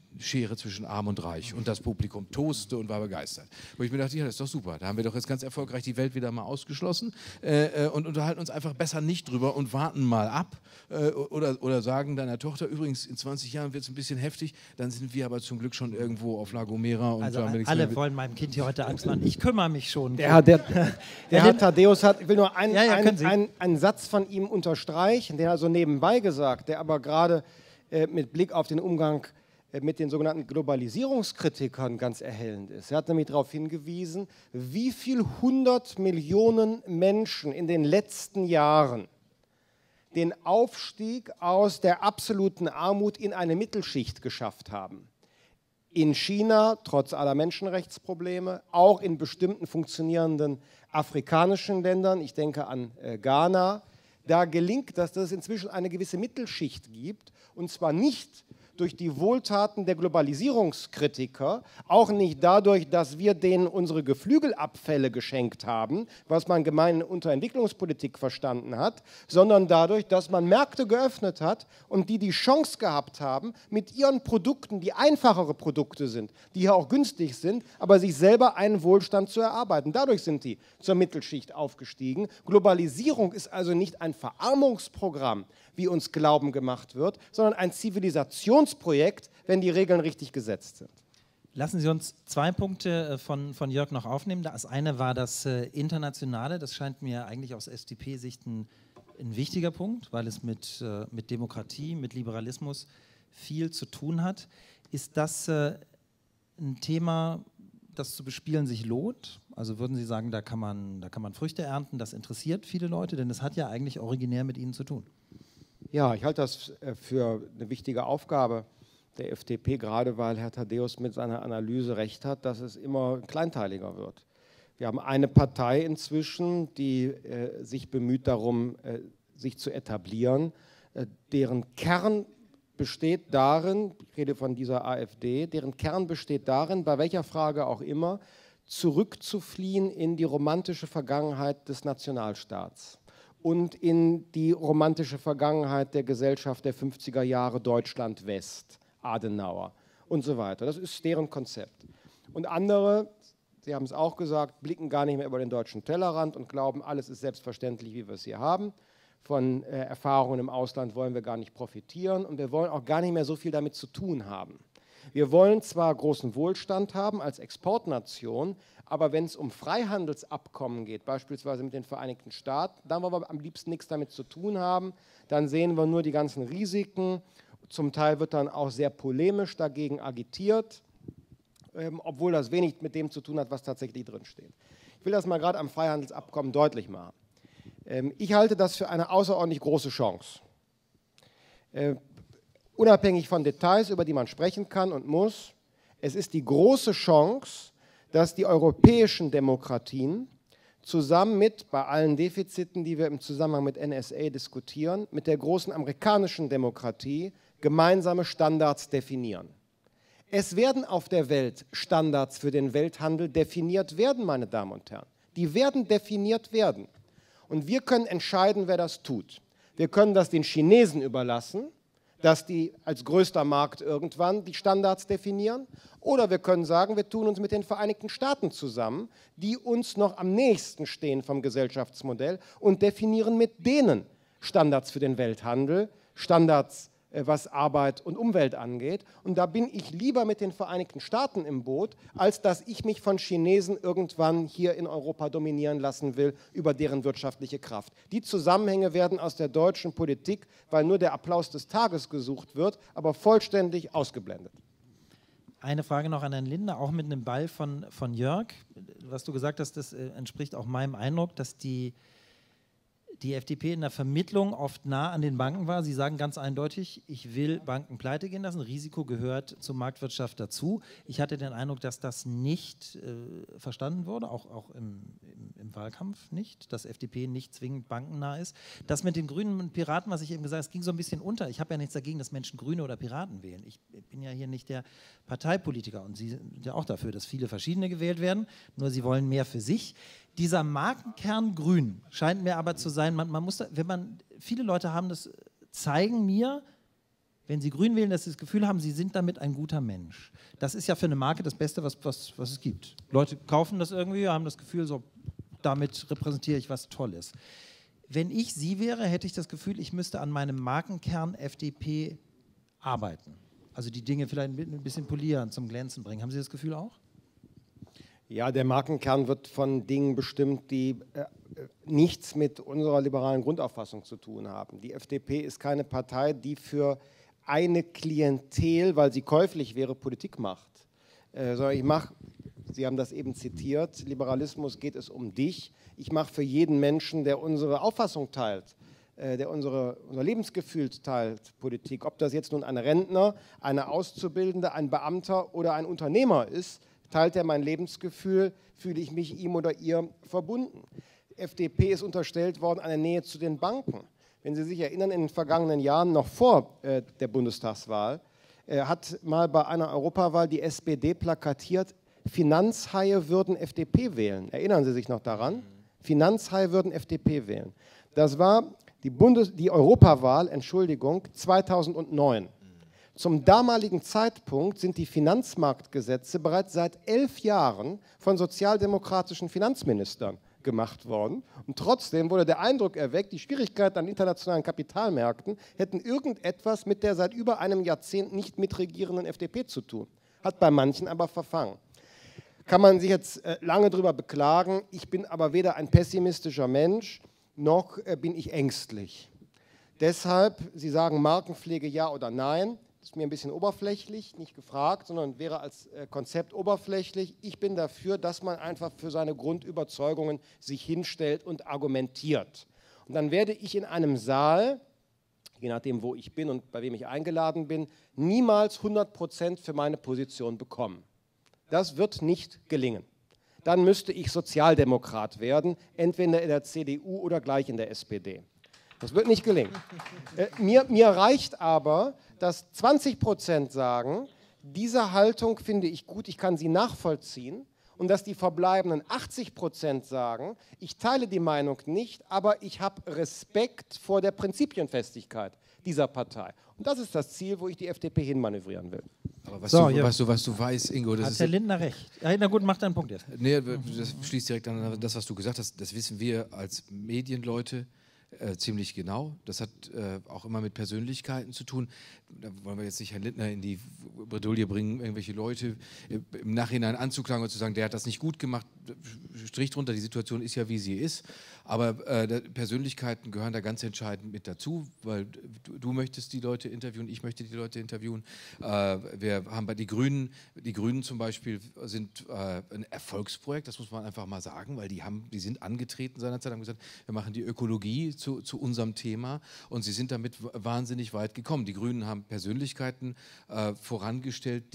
Speaker 3: Schere zwischen Arm und Reich. Und das Publikum toste und war begeistert. Wo ich mir dachte, ja, das ist doch super. Da haben wir doch jetzt ganz erfolgreich die Welt wieder mal ausgeschlossen und unterhalten uns einfach besser nicht drüber und warten mal ab. Oder sagen deiner Tochter, übrigens, in 20 Jahren wird es ein bisschen heftig, dann sind wir aber zum Glück schon irgendwo auf La Gomera. Und
Speaker 1: also alle wollen meinem Kind hier heute Angst machen. Ich kümmere mich schon.
Speaker 2: Der Herr Thaddäus hat, ich will nur einen Satz von ihm unterstreichen, den er also nebenbei gesagt, der aber gerade mit Blick auf den Umgang mit den sogenannten Globalisierungskritikern ganz erhellend ist. Er hat nämlich darauf hingewiesen, wie viel 100 Millionen Menschen in den letzten Jahren den Aufstieg aus der absoluten Armut in eine Mittelschicht geschafft haben. In China, trotz aller Menschenrechtsprobleme, auch in bestimmten funktionierenden afrikanischen Ländern, ich denke an Ghana, da gelingt, dass es inzwischen eine gewisse Mittelschicht gibt, und zwar nicht durch die Wohltaten der Globalisierungskritiker, auch nicht dadurch, dass wir denen unsere Geflügelabfälle geschenkt haben, was man gemein unter Entwicklungspolitik verstanden hat, sondern dadurch, dass man Märkte geöffnet hat und die Chance gehabt haben, mit ihren Produkten, die einfachere Produkte sind, die ja auch günstig sind, aber sich selber einen Wohlstand zu erarbeiten. Dadurch sind die zur Mittelschicht aufgestiegen. Globalisierung ist also nicht ein Verarmungsprogramm, wie uns glauben gemacht wird, sondern ein Zivilisationsprojekt, wenn die Regeln richtig gesetzt sind.
Speaker 1: Lassen Sie uns 2 Punkte von Jörg noch aufnehmen. Das eine war das Internationale. Das scheint mir eigentlich aus FDP-Sicht ein wichtiger Punkt, weil es mit Demokratie, mit Liberalismus viel zu tun hat. Ist das ein Thema, das zu bespielen sich lohnt? Also würden Sie sagen, da kann man Früchte ernten, das interessiert viele Leute, denn es hat ja eigentlich originär mit Ihnen zu tun.
Speaker 2: Ja, ich halte das für eine wichtige Aufgabe der FDP, gerade weil Herr Thaddäus mit seiner Analyse recht hat, dass es immer kleinteiliger wird. Wir haben eine Partei inzwischen, die sich bemüht darum, sich zu etablieren, deren Kern besteht darin, ich rede von dieser AfD, deren Kern besteht darin, bei welcher Frage auch immer, zurückzufliehen in die romantische Vergangenheit des Nationalstaats und in die romantische Vergangenheit der Gesellschaft der 50er Jahre Deutschland West, Adenauer und so weiter. Das ist deren Konzept. Und andere, Sie haben es auch gesagt, blicken gar nicht mehr über den deutschen Tellerrand und glauben, alles ist selbstverständlich, wie wir es hier haben. Von Erfahrungen im Ausland wollen wir gar nicht profitieren und wir wollen auch gar nicht mehr so viel damit zu tun haben. Wir wollen zwar großen Wohlstand haben als Exportnation, aber wenn es um Freihandelsabkommen geht, beispielsweise mit den Vereinigten Staaten, dann wollen wir am liebsten nichts damit zu tun haben. Dann sehen wir nur die ganzen Risiken. Zum Teil wird dann auch sehr polemisch dagegen agitiert, obwohl das wenig mit dem zu tun hat, was tatsächlich drinsteht. Ich will das mal gerade am Freihandelsabkommen deutlich machen. Ich halte das für eine außerordentlich große Chance. Unabhängig von Details, über die man sprechen kann und muss, es ist die große Chance, dass die europäischen Demokratien zusammen mit, bei allen Defiziten, die wir im Zusammenhang mit NSA diskutieren, mit der großen amerikanischen Demokratie gemeinsame Standards definieren. Es werden auf der Welt Standards für den Welthandel definiert werden, meine Damen und Herren. Die werden definiert werden. Und wir können entscheiden, wer das tut. Wir können das den Chinesen überlassen, dass die als größter Markt irgendwann die Standards definieren. Oder wir können sagen, wir tun uns mit den Vereinigten Staaten zusammen, die uns noch am nächsten stehen vom Gesellschaftsmodell und definieren mit denen Standards für den Welthandel, Standards, was Arbeit und Umwelt angeht. Und da bin ich lieber mit den Vereinigten Staaten im Boot, als dass ich mich von Chinesen irgendwann hier in Europa dominieren lassen will über deren wirtschaftliche Kraft. Die Zusammenhänge werden aus der deutschen Politik, weil nur der Applaus des Tages gesucht wird, aber vollständig ausgeblendet.
Speaker 1: Eine Frage noch an Herrn Lindner, auch mit einem Ball von Jörg. Was du gesagt hast, das entspricht auch meinem Eindruck, dass die FDP in der Vermittlung oft nah an den Banken war. Sie sagen ganz eindeutig, ich will Banken pleite gehen lassen. Risiko gehört zur Marktwirtschaft dazu. Ich hatte den Eindruck, dass das nicht verstanden wurde, auch im Wahlkampf nicht, dass FDP nicht zwingend bankennah ist. Das mit den Grünen und Piraten, was ich eben gesagt habe, es ging so ein bisschen unter. Ich habe ja nichts dagegen, dass Menschen Grüne oder Piraten wählen. Ich bin ja hier nicht der Parteipolitiker und Sie sind ja auch dafür, dass viele verschiedene gewählt werden, nur Sie wollen mehr für sich. Dieser Markenkern Grün scheint mir aber zu sein, viele Leute haben das, zeigen mir, wenn Sie Grün wählen, dass Sie das Gefühl haben, Sie sind damit ein guter Mensch. Das ist ja für eine Marke das Beste, was es gibt. Leute kaufen das irgendwie, haben das Gefühl, so, damit repräsentiere ich was Tolles. Wenn ich Sie wäre, hätte ich das Gefühl, ich müsste an meinem Markenkern FDP arbeiten. Also die Dinge vielleicht ein bisschen polieren, zum Glänzen bringen. Haben Sie das Gefühl auch?
Speaker 2: Ja, der Markenkern wird von Dingen bestimmt, die nichts mit unserer liberalen Grundauffassung zu tun haben. Die FDP ist keine Partei, die für eine Klientel, weil sie käuflich wäre, Politik macht. Sondern Sie haben das eben zitiert, Liberalismus geht es um dich. Ich mache für jeden Menschen, der unsere Auffassung teilt, der unser Lebensgefühl teilt, Politik. Ob das jetzt nun ein Rentner, eine Auszubildende, ein Beamter oder ein Unternehmer ist, teilt er mein Lebensgefühl, fühle ich mich ihm oder ihr verbunden. FDP ist unterstellt worden, eine Nähe zu den Banken. Wenn Sie sich erinnern, in den vergangenen Jahren, noch vor der Bundestagswahl, hat mal bei einer Europawahl die SPD plakatiert, Finanzhaie würden FDP wählen. Erinnern Sie sich noch daran? Finanzhaie würden FDP wählen. Das war die Europawahl, 2009. Zum damaligen Zeitpunkt sind die Finanzmarktgesetze bereits seit 11 Jahren von sozialdemokratischen Finanzministern gemacht worden. Und trotzdem wurde der Eindruck erweckt, die Schwierigkeiten an internationalen Kapitalmärkten hätten irgendetwas mit der seit über einem Jahrzehnt nicht mitregierenden FDP zu tun. Hat bei manchen aber verfangen. Kann man sich jetzt lange darüber beklagen. Ich bin aber weder ein pessimistischer Mensch, noch bin ich ängstlich. Deshalb, Sie sagen Markenpflege ja oder nein, das ist mir ein bisschen oberflächlich, nicht gefragt, sondern wäre als Konzept oberflächlich. Ich bin dafür, dass man einfach für seine Grundüberzeugungen sich hinstellt und argumentiert. Und dann werde ich in einem Saal, je nachdem, wo ich bin und bei wem ich eingeladen bin, niemals 100% für meine Position bekommen. Das wird nicht gelingen. Dann müsste ich Sozialdemokrat werden, entweder in der CDU oder gleich in der SPD. Das wird nicht gelingen. Mir reicht aber, dass 20% sagen, diese Haltung finde ich gut, ich kann sie nachvollziehen, und dass die verbleibenden 80% sagen, ich teile die Meinung nicht, aber ich habe Respekt vor der Prinzipienfestigkeit dieser Partei. Und das ist das Ziel, wo ich die FDP hinmanövrieren will.
Speaker 3: Aber was du weißt, Ingo, das
Speaker 1: hat
Speaker 3: ist...
Speaker 1: Herr Lindner recht. Ja, na gut, mach deinen Punkt jetzt.
Speaker 3: Nee, das schließt direkt an das, was du gesagt hast. Das wissen wir als Medienleute ziemlich genau. Das hat auch immer mit Persönlichkeiten zu tun. Da wollen wir jetzt nicht Herrn Lindner in die Bredouille bringen, irgendwelche Leute im Nachhinein anzuklagen und zu sagen, der hat das nicht gut gemacht. Strich drunter, die Situation ist ja, wie sie ist. Aber Persönlichkeiten gehören da ganz entscheidend mit dazu, weil du möchtest die Leute interviewen, ich möchte die Leute interviewen. Wir haben bei die Grünen zum Beispiel sind ein Erfolgsprojekt, das muss man einfach mal sagen, weil die sind angetreten seinerzeit, haben gesagt, wir machen die Ökologie zu unserem Thema, und sie sind damit wahnsinnig weit gekommen. Die Grünen haben Persönlichkeiten vorangestellt,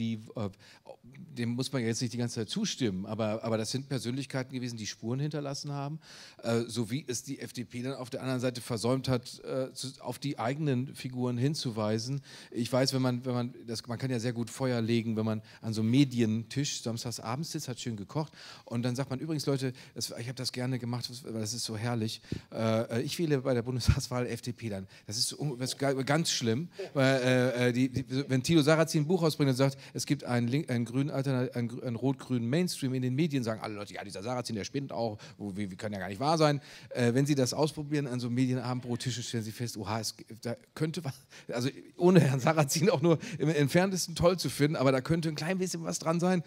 Speaker 3: dem muss man jetzt nicht die ganze Zeit zustimmen, aber das sind Persönlichkeiten gewesen, die Spuren hinterlassen haben, so wie es die FDP dann auf der anderen Seite versäumt hat, auf die eigenen Figuren hinzuweisen. Ich weiß, man kann ja sehr gut Feuer legen, wenn man an so einem Medientisch samstags abends sitzt, hat schön gekocht, und dann sagt man, übrigens Leute, ich habe das gerne gemacht, weil das ist so herrlich, ich wähle bei der Bundestagswahl FDP dann. Das ist ganz schlimm, weil wenn Thilo Sarrazin ein Buch ausbringt und sagt, es gibt einen rot-grünen Mainstream in den Medien, sagen alle Leute, ja, dieser Sarrazin, der spinnt auch, wie kann ja gar nicht wahr sein. Wenn Sie das ausprobieren an so einem Medienabendbrottisch, stellen Sie fest, oha, da könnte was, also ohne Herrn Sarrazin auch nur im Entferntesten toll zu finden, aber da könnte ein klein bisschen was dran sein.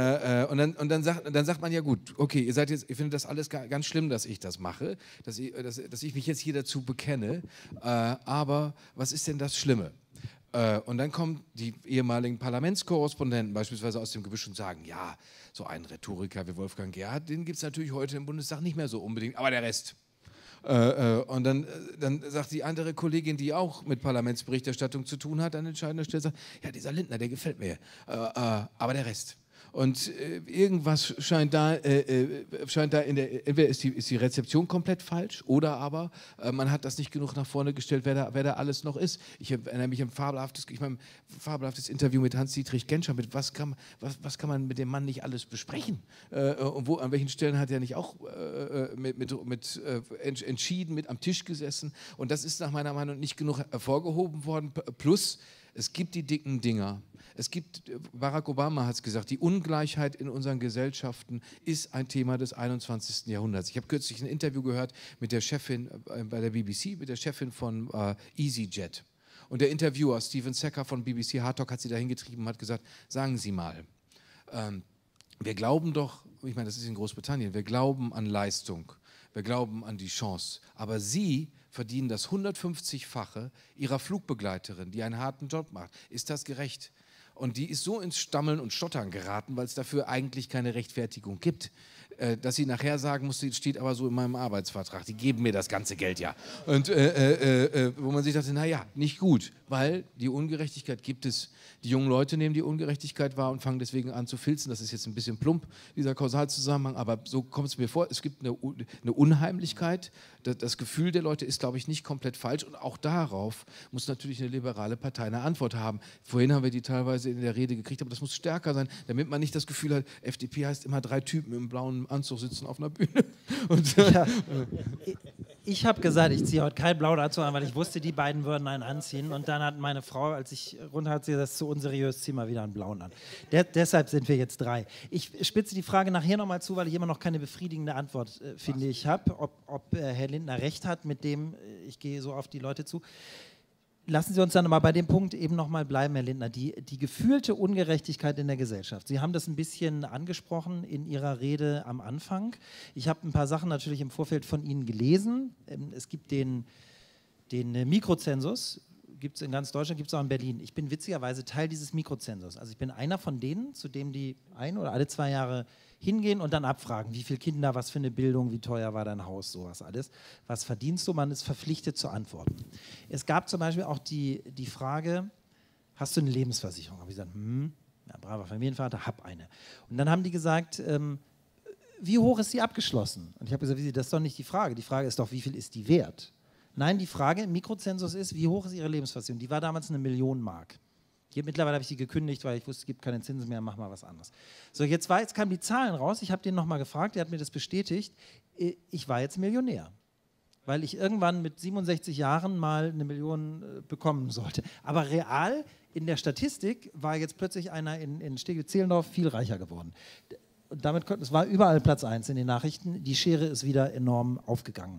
Speaker 3: Und dann sagt man, ja gut, okay, ihr findet das alles ganz schlimm, dass ich das mache, dass ich mich jetzt hier dazu bekenne, aber was ist denn das Schlimme? Und dann kommen die ehemaligen Parlamentskorrespondenten beispielsweise aus dem Gebüsch und sagen, ja, so einen Rhetoriker wie Wolfgang Gerhardt, den gibt es natürlich heute im Bundestag nicht mehr so unbedingt, aber der Rest. Und dann sagt die andere Kollegin, die auch mit Parlamentsberichterstattung zu tun hat, an entscheidender Stelle, sagt, ja, dieser Lindner, der gefällt mir, aber der Rest. Und irgendwas scheint da entweder ist die Rezeption komplett falsch, oder aber man hat das nicht genug nach vorne gestellt, wer da alles noch ist. Ich erinnere mich an ein fabelhaftes Interview mit Hans-Dietrich Genscher, mit was kann man mit dem Mann nicht alles besprechen? Und an welchen Stellen hat er nicht auch entschieden, mit am Tisch gesessen? Und das ist nach meiner Meinung nicht genug hervorgehoben worden. Plus, Es gibt die dicken Dinger. Es gibt, Barack Obama hat es gesagt, die Ungleichheit in unseren Gesellschaften ist ein Thema des 21. Jahrhunderts. Ich habe kürzlich ein Interview gehört mit der Chefin bei der BBC, mit der Chefin von EasyJet. Und der Interviewer, Stephen Secker von BBC Hard Talk, hat sie dahin getrieben und hat gesagt, sagen Sie mal, wir glauben doch, ich meine, das ist in Großbritannien, wir glauben an Leistung, wir glauben an die Chance, aber Sie verdienen das 150-fache Ihrer Flugbegleiterin, die einen harten Job macht. Ist das gerecht? Und die ist so ins Stammeln und Stottern geraten, weil es dafür eigentlich keine Rechtfertigung gibt, dass sie nachher sagen musste, steht aber so in meinem Arbeitsvertrag, die geben mir das ganze Geld ja. Und wo man sich dachte, naja, nicht gut, weil die Ungerechtigkeit gibt es. Die jungen Leute nehmen die Ungerechtigkeit wahr und fangen deswegen an zu filzen. Das ist jetzt ein bisschen plump, dieser Kausalzusammenhang, aber so kommt es mir vor. Es gibt eine Unheimlichkeit. Das Gefühl der Leute ist, glaube ich, nicht komplett falsch. Und auch darauf muss natürlich eine liberale Partei eine Antwort haben. Vorhin haben wir die teilweise in der Rede gekriegt, aber das muss stärker sein, damit man nicht das Gefühl hat, FDP heißt immer 3 Typen im blauen Anzug sitzen auf einer Bühne. Und,
Speaker 1: ja, ich habe gesagt, ich ziehe heute keinen blauen Anzug an, weil ich wusste, die beiden würden einen anziehen. Und dann hat meine Frau, als ich runter hat sie das zu unseriös, zieh mal wieder einen blauen an. Deshalb sind wir jetzt 3. Ich spitze die Frage nachher nochmal zu, weil ich immer noch keine befriedigende Antwort, finde ich, habe, ob Herr Lindner recht hat mit dem, ich gehe so auf die Leute zu. Lassen Sie uns dann mal bei dem Punkt eben nochmal bleiben, Herr Lindner. Die gefühlte Ungerechtigkeit in der Gesellschaft. Sie haben das ein bisschen angesprochen in Ihrer Rede am Anfang. Ich habe ein paar Sachen natürlich im Vorfeld von Ihnen gelesen. Es gibt den Mikrozensus, gibt es in ganz Deutschland, gibt es auch in Berlin. Ich bin witzigerweise Teil dieses Mikrozensus. Also ich bin einer von denen, zu dem die 1 oder alle 2 Jahre hingehen und dann abfragen, wie viele Kinder, was für eine Bildung, wie teuer war dein Haus, sowas alles. Was verdienst du? Man ist verpflichtet zu antworten. Es gab zum Beispiel auch die Frage, hast du eine Lebensversicherung? Habe ich gesagt, ja, braver Familienvater, hab eine. Und dann haben die gesagt, wie hoch ist sie abgeschlossen? Und ich habe gesagt, das ist doch nicht die Frage. Die Frage ist doch, wie viel ist die wert? Nein, die Frage im Mikrozensus ist, wie hoch ist Ihre Lebensversicherung? Die war damals 1 Million Mark. Mittlerweile habe ich sie gekündigt, weil ich wusste, es gibt keine Zinsen mehr, mach mal was anderes. So, jetzt kamen die Zahlen raus, ich habe den nochmal gefragt, der hat mir das bestätigt, ich war jetzt Millionär, weil ich irgendwann mit 67 Jahren mal 1 Million bekommen sollte. Aber real in der Statistik war jetzt plötzlich einer in Steglitz-Zehlendorf viel reicher geworden. Und damit es war überall Platz 1 in den Nachrichten, die Schere ist wieder enorm aufgegangen.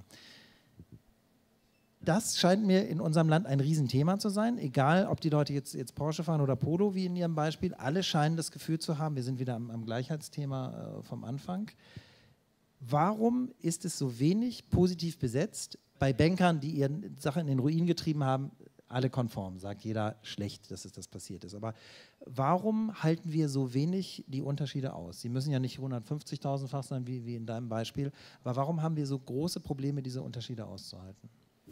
Speaker 1: Das scheint mir in unserem Land ein Riesenthema zu sein, egal ob die Leute jetzt Porsche fahren oder Polo, wie in ihrem Beispiel, alle scheinen das Gefühl zu haben, wir sind wieder am Gleichheitsthema vom Anfang. Warum ist es so wenig positiv besetzt bei Bankern, die ihre Sache in den Ruin getrieben haben, alle konform, sagt jeder schlecht, dass das passiert ist. Aber warum halten wir so wenig die Unterschiede aus? Sie müssen ja nicht 150.000-fach sein, wie in deinem Beispiel, aber warum haben wir so große Probleme, diese Unterschiede auszuhalten?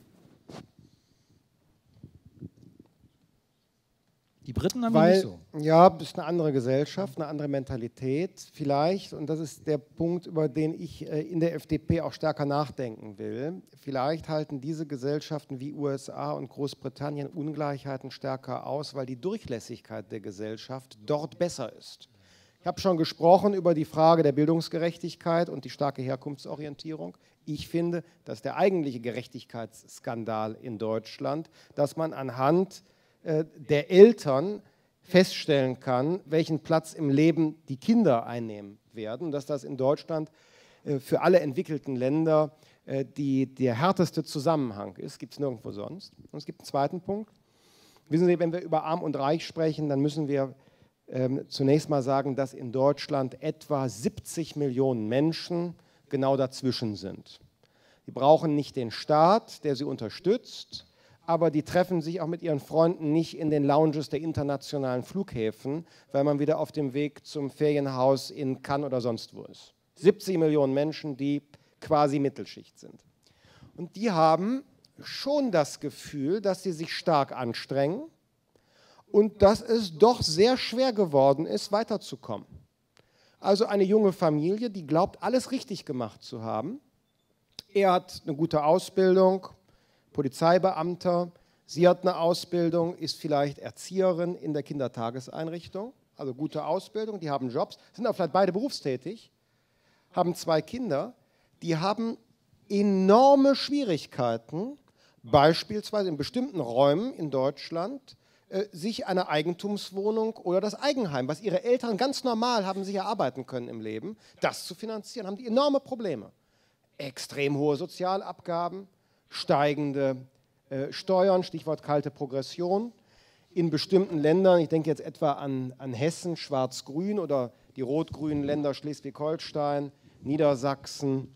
Speaker 1: Die Briten haben nicht so.
Speaker 2: Ja, das ist eine andere Gesellschaft, eine andere Mentalität vielleicht. Und das ist der Punkt, über den ich in der FDP auch stärker nachdenken will. Vielleicht halten diese Gesellschaften wie USA und Großbritannien Ungleichheiten stärker aus, weil die Durchlässigkeit der Gesellschaft dort besser ist. Ich habe schon gesprochen über die Frage der Bildungsgerechtigkeit und die starke Herkunftsorientierung. Ich finde, das ist der eigentliche Gerechtigkeitsskandal in Deutschland, dass man anhand der Eltern feststellen kann, welchen Platz im Leben die Kinder einnehmen werden, dass das in Deutschland für alle entwickelten Länder der härteste Zusammenhang ist, gibt es nirgendwo sonst. Und es gibt einen zweiten Punkt. Wissen Sie, wenn wir über Arm und Reich sprechen, dann müssen wir zunächst mal sagen, dass in Deutschland etwa 70 Millionen Menschen genau dazwischen sind. Die brauchen nicht den Staat, der sie unterstützt, aber die treffen sich auch mit ihren Freunden nicht in den Lounges der internationalen Flughäfen, weil man wieder auf dem Weg zum Ferienhaus in Cannes oder sonst wo ist. 70 Millionen Menschen, die quasi Mittelschicht sind. Und die haben schon das Gefühl, dass sie sich stark anstrengen und dass es doch sehr schwer geworden ist, weiterzukommen. Also eine junge Familie, die glaubt, alles richtig gemacht zu haben. Er hat eine gute Ausbildung, Polizeibeamter, sie hat eine Ausbildung, ist vielleicht Erzieherin in der Kindertageseinrichtung, also gute Ausbildung, die haben Jobs, sind auch vielleicht beide berufstätig, haben 2 Kinder, die haben enorme Schwierigkeiten, beispielsweise in bestimmten Räumen in Deutschland sich eine Eigentumswohnung oder das Eigenheim, was ihre Eltern ganz normal haben sich erarbeiten können im Leben, das zu finanzieren, haben die enorme Probleme. Extrem hohe Sozialabgaben, steigende Steuern, Stichwort kalte Progression. In bestimmten Ländern, ich denke jetzt etwa an Hessen, Schwarz-Grün oder die rot-grünen Länder Schleswig-Holstein, Niedersachsen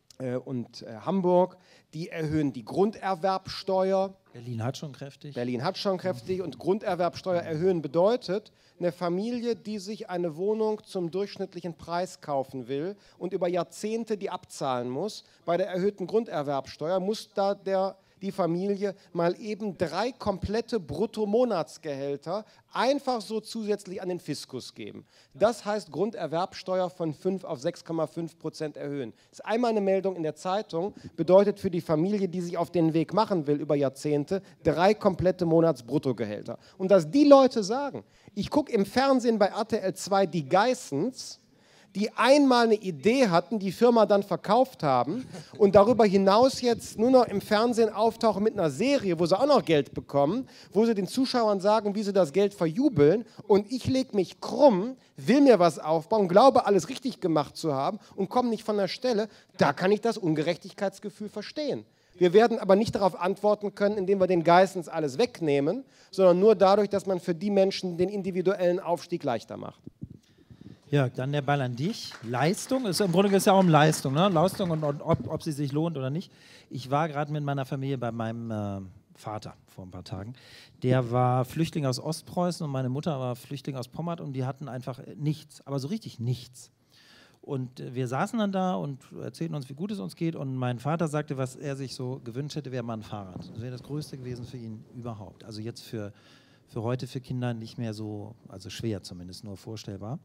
Speaker 2: und Hamburg, die erhöhen die Grunderwerbsteuer.
Speaker 1: Berlin hat schon kräftig.
Speaker 2: Berlin hat schon kräftig und Grunderwerbsteuer erhöhen bedeutet, eine Familie, die sich eine Wohnung zum durchschnittlichen Preis kaufen will und über Jahrzehnte die abzahlen muss, bei der erhöhten Grunderwerbsteuer muss da die Familie mal eben 3 komplette Bruttomonatsgehälter einfach so zusätzlich an den Fiskus geben. Das heißt Grunderwerbsteuer von 5 auf 6,5% erhöhen. Das ist einmal eine Meldung in der Zeitung, bedeutet für die Familie, die sich auf den Weg machen will über Jahrzehnte, 3 komplette Monatsbruttogehälter. Und dass die Leute sagen, ich gucke im Fernsehen bei RTL 2 die Geissens, die einmal eine Idee hatten, die Firma dann verkauft haben und darüber hinaus jetzt nur noch im Fernsehen auftauchen mit einer Serie, wo sie auch noch Geld bekommen, wo sie den Zuschauern sagen, wie sie das Geld verjubeln und ich lege mich krumm, will mir was aufbauen, glaube alles richtig gemacht zu haben und komme nicht von der Stelle, da kann ich das Ungerechtigkeitsgefühl verstehen. Wir werden aber nicht darauf antworten können, indem wir den Geissens alles wegnehmen, sondern nur dadurch, dass man für die Menschen den individuellen Aufstieg leichter macht.
Speaker 1: Jörg, dann der Ball an dich. Leistung, im Grunde geht es ja auch um Leistung, ne? Leistung und ob sie sich lohnt oder nicht. Ich war gerade mit meiner Familie bei meinem Vater vor ein paar Tagen. Der war Flüchtling aus Ostpreußen und meine Mutter war Flüchtling aus Pommern und die hatten einfach nichts, aber so richtig nichts. Und wir saßen dann da und erzählten uns, wie gut es uns geht und mein Vater sagte, was er sich so gewünscht hätte, wäre mal ein Fahrrad. Das wäre das Größte gewesen für ihn überhaupt. Also jetzt für heute für Kinder nicht mehr so, also schwer zumindest, nur vorstellbar.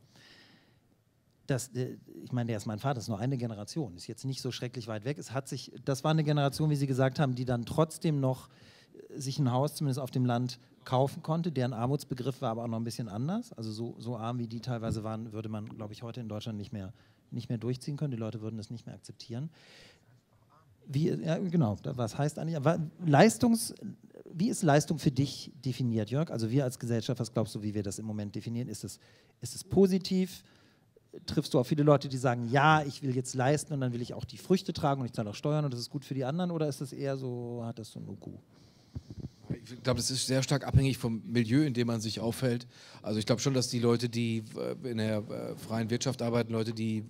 Speaker 1: Ich meine, der ist mein Vater, das ist nur eine Generation, ist jetzt nicht so schrecklich weit weg. Das war eine Generation, wie Sie gesagt haben, die dann trotzdem noch sich ein Haus, zumindest auf dem Land, kaufen konnte. Deren Armutsbegriff war aber auch noch ein bisschen anders. Also so arm, wie die teilweise waren, würde man, glaube ich, heute in Deutschland nicht mehr durchziehen können. Die Leute würden das nicht mehr akzeptieren. Ja, genau, was heißt eigentlich, wie ist Leistung für dich definiert, Jörg? Also wir als Gesellschaft, was glaubst du, wie wir das im Moment definieren? Ist es positiv? Triffst du auch viele Leute, die sagen, ja, ich will jetzt leisten und dann will ich auch die Früchte tragen und ich zahle auch Steuern und das ist gut für die anderen, oder ist das eher so, hat das so ein Uku?
Speaker 3: Ich glaube, das ist sehr stark abhängig vom Milieu, in dem man sich aufhält. Also ich glaube schon, dass die Leute, die in der freien Wirtschaft arbeiten, Leute, die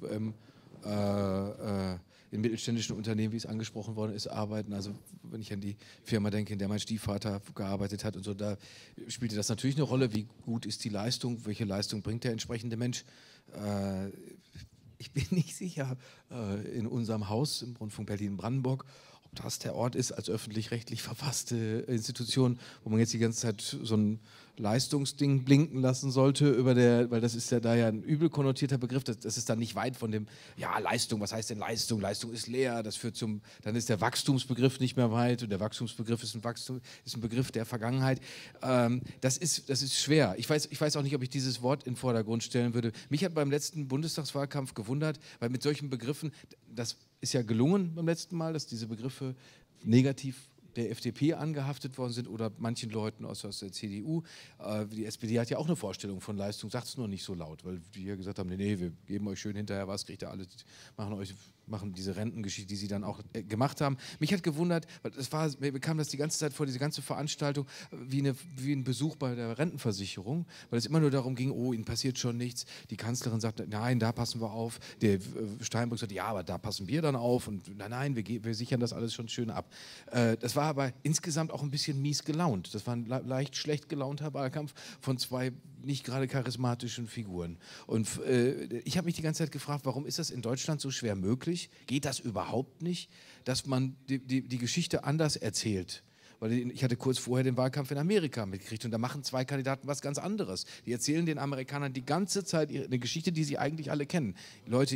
Speaker 3: in mittelständischen Unternehmen, wie es angesprochen worden ist, arbeiten. Also wenn ich an die Firma denke, in der mein Stiefvater gearbeitet hat und so, da spielte das natürlich eine Rolle. Wie gut ist die Leistung? Welche Leistung bringt der entsprechende Mensch? Ich bin nicht sicher, in unserem Haus im Rundfunk Berlin-Brandenburg, ob das der Ort ist als öffentlich-rechtlich verfasste Institution, wo man jetzt die ganze Zeit so ein Leistungsding blinken lassen sollte, weil das ist ja da ja ein übel konnotierter Begriff, das ist dann nicht weit von dem, ja, Leistung, was heißt denn Leistung? Leistung ist leer, das führt dann ist der Wachstumsbegriff nicht mehr weit und der Wachstumsbegriff ist ein Begriff der Vergangenheit. Das ist schwer. Ich weiß auch nicht, ob ich dieses Wort in den Vordergrund stellen würde. Mich hat beim letzten Bundestagswahlkampf gewundert, weil mit solchen Begriffen, das ist ja gelungen beim letzten Mal, dass diese Begriffe negativ der FDP angehaftet worden sind oder manchen Leuten aus der CDU. Die SPD hat ja auch eine Vorstellung von Leistung, sagt es nur nicht so laut, weil die ja gesagt haben, nee, wir geben euch schön hinterher was, kriegt ihr alles, machen diese Rentengeschichte, die sie dann auch gemacht haben. Mich hat gewundert, weil mir bekam das die ganze Zeit vor, diese ganze Veranstaltung, wie ein Besuch bei der Rentenversicherung, weil es immer nur darum ging, oh, ihnen passiert schon nichts. Die Kanzlerin sagte, nein, da passen wir auf. Der Steinbrück sagte, ja, aber da passen wir dann auf. Und nein, wir sichern das alles schon schön ab. Das war aber insgesamt auch ein bisschen mies gelaunt. Das war ein leicht schlecht gelaunter Wahlkampf von zwei nicht gerade charismatischen Figuren. Und ich habe mich die ganze Zeit gefragt, warum ist das in Deutschland so schwer möglich? Geht das überhaupt nicht, dass man die Geschichte anders erzählt? Weil ich hatte kurz vorher den Wahlkampf in Amerika mitgekriegt und da machen zwei Kandidaten was ganz anderes. Die erzählen den Amerikanern die ganze Zeit eine Geschichte, die sie eigentlich alle kennen. Leute,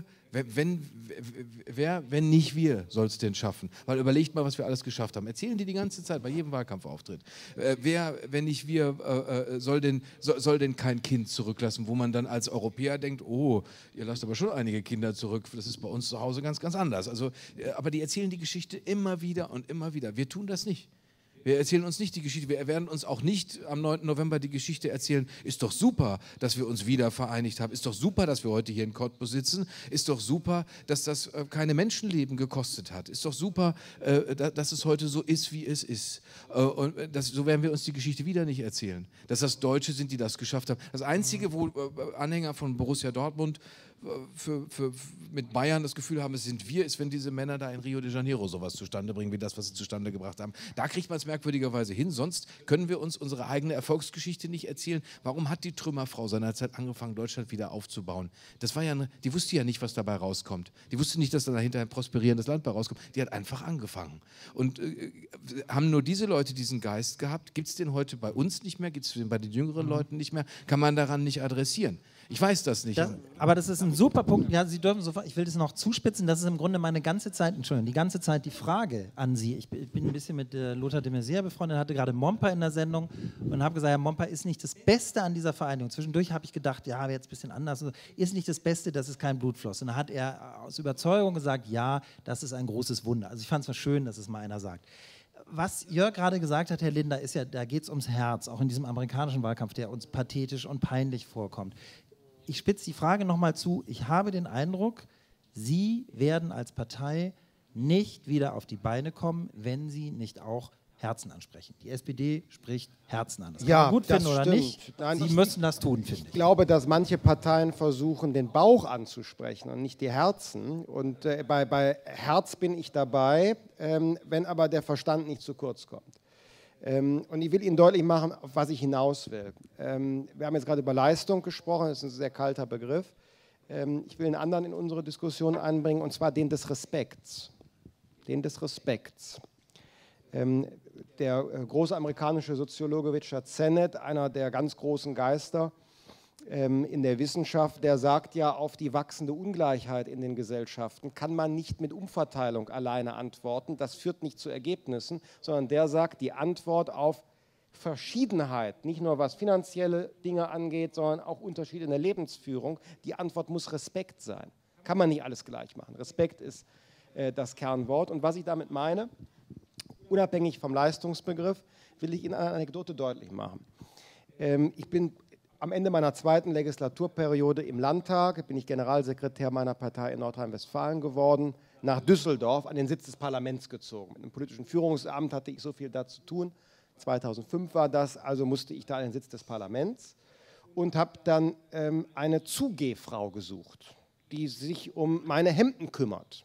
Speaker 3: wer, wenn nicht wir, soll es denn schaffen? Weil überlegt mal, was wir alles geschafft haben. Erzählen die ganze Zeit bei jedem Wahlkampfauftritt. Wer, wenn nicht wir, soll denn kein Kind zurücklassen, wo man dann als Europäer denkt, oh, ihr lasst aber schon einige Kinder zurück, das ist bei uns zu Hause ganz, ganz anders. Also, aber die erzählen die Geschichte immer wieder und immer wieder. Wir tun das nicht. Wir erzählen uns nicht die Geschichte, wir werden uns auch nicht am 9. November die Geschichte erzählen, ist doch super, dass wir uns wieder vereinigt haben, ist doch super, dass wir heute hier in Cottbus sitzen, ist doch super, dass das keine Menschenleben gekostet hat, ist doch super, dass es heute so ist, wie es ist. Und so werden wir uns die Geschichte wieder nicht erzählen. Dass das Deutsche sind, die das geschafft haben. Das Einzige, wo Anhänger von Borussia Dortmund mit Bayern das Gefühl haben, es sind wir, ist, wenn diese Männer da in Rio de Janeiro sowas zustande bringen, wie das, was sie zustande gebracht haben. Da kriegt man es merkwürdigerweise hin, sonst können wir uns unsere eigene Erfolgsgeschichte nicht erzählen. Warum hat die Trümmerfrau seinerzeit angefangen, Deutschland wieder aufzubauen? Das war ja die wusste ja nicht, was dabei rauskommt. Die wusste nicht, dass da dahinter ein prosperierendes Land bei rauskommt. Die hat einfach angefangen. Und haben nur diese Leute diesen Geist gehabt? Gibt es den heute bei uns nicht mehr? Gibt es den bei den jüngeren Leuten nicht mehr? Kann man daran nicht adressieren? Ich weiß das nicht.
Speaker 1: Aber das ist ein super Punkt. Ja, Sie dürfen sofort, ich will das noch zuspitzen, das ist im Grunde meine ganze Zeit, Entschuldigung, die ganze Zeit die Frage an Sie. Ich bin ein bisschen mit Lothar de Maizière befreundet, hatte gerade Momper in der Sendung und habe gesagt, ja, Momper ist nicht das Beste an dieser Vereinigung. Zwischendurch habe ich gedacht, ja, wäre jetzt ein bisschen anders. Ist nicht das Beste, dass es kein Blut floss. Und da hat er aus Überzeugung gesagt, ja, das ist ein großes Wunder. Also ich fand es mal schön, dass es mal einer sagt. Was Jörg gerade gesagt hat, Herr Linder, ist ja, da geht es ums Herz, auch in diesem amerikanischen Wahlkampf, der uns pathetisch und peinlich vorkommt. Ich spitze die Frage nochmal zu. Ich habe den Eindruck, Sie werden als Partei nicht wieder auf die Beine kommen, wenn Sie nicht auch Herzen ansprechen. Die SPD spricht Herzen an. Das kann man gut finden oder nicht.
Speaker 2: Nein,
Speaker 1: Sie müssen das tun, finde ich.
Speaker 2: Ich glaube, dass manche Parteien versuchen, den Bauch anzusprechen und nicht die Herzen. Und bei Herz bin ich dabei, wenn aber der Verstand nicht zu kurz kommt. Und ich will Ihnen deutlich machen, auf was ich hinaus will. Wir haben jetzt gerade über Leistung gesprochen, das ist ein sehr kalter Begriff. Ich will einen anderen in unsere Diskussion einbringen, und zwar den des Respekts. Den des Respekts. Der große amerikanische Soziologe Richard Sennett, einer der ganz großen Geister in der Wissenschaft, der sagt ja, auf die wachsende Ungleichheit in den Gesellschaften kann man nicht mit Umverteilung alleine antworten. Das führt nicht zu Ergebnissen, sondern der sagt, die Antwort auf Verschiedenheit, nicht nur was finanzielle Dinge angeht, sondern auch Unterschiede in der Lebensführung, die Antwort muss Respekt sein. Kann man nicht alles gleich machen. Respekt ist das Kernwort. Und was ich damit meine, unabhängig vom Leistungsbegriff, will ich Ihnen eine Anekdote deutlich machen. Ich bin am Ende meiner zweiten Legislaturperiode im Landtag, bin ich Generalsekretär meiner Partei in Nordrhein-Westfalen geworden, nach Düsseldorf an den Sitz des Parlaments gezogen. Mit einem politischen Führungsamt hatte ich so viel da zu tun. 2005 war das, also musste ich da an den Sitz des Parlaments und habe dann eine Zugehfrau gesucht, die sich um meine Hemden kümmert.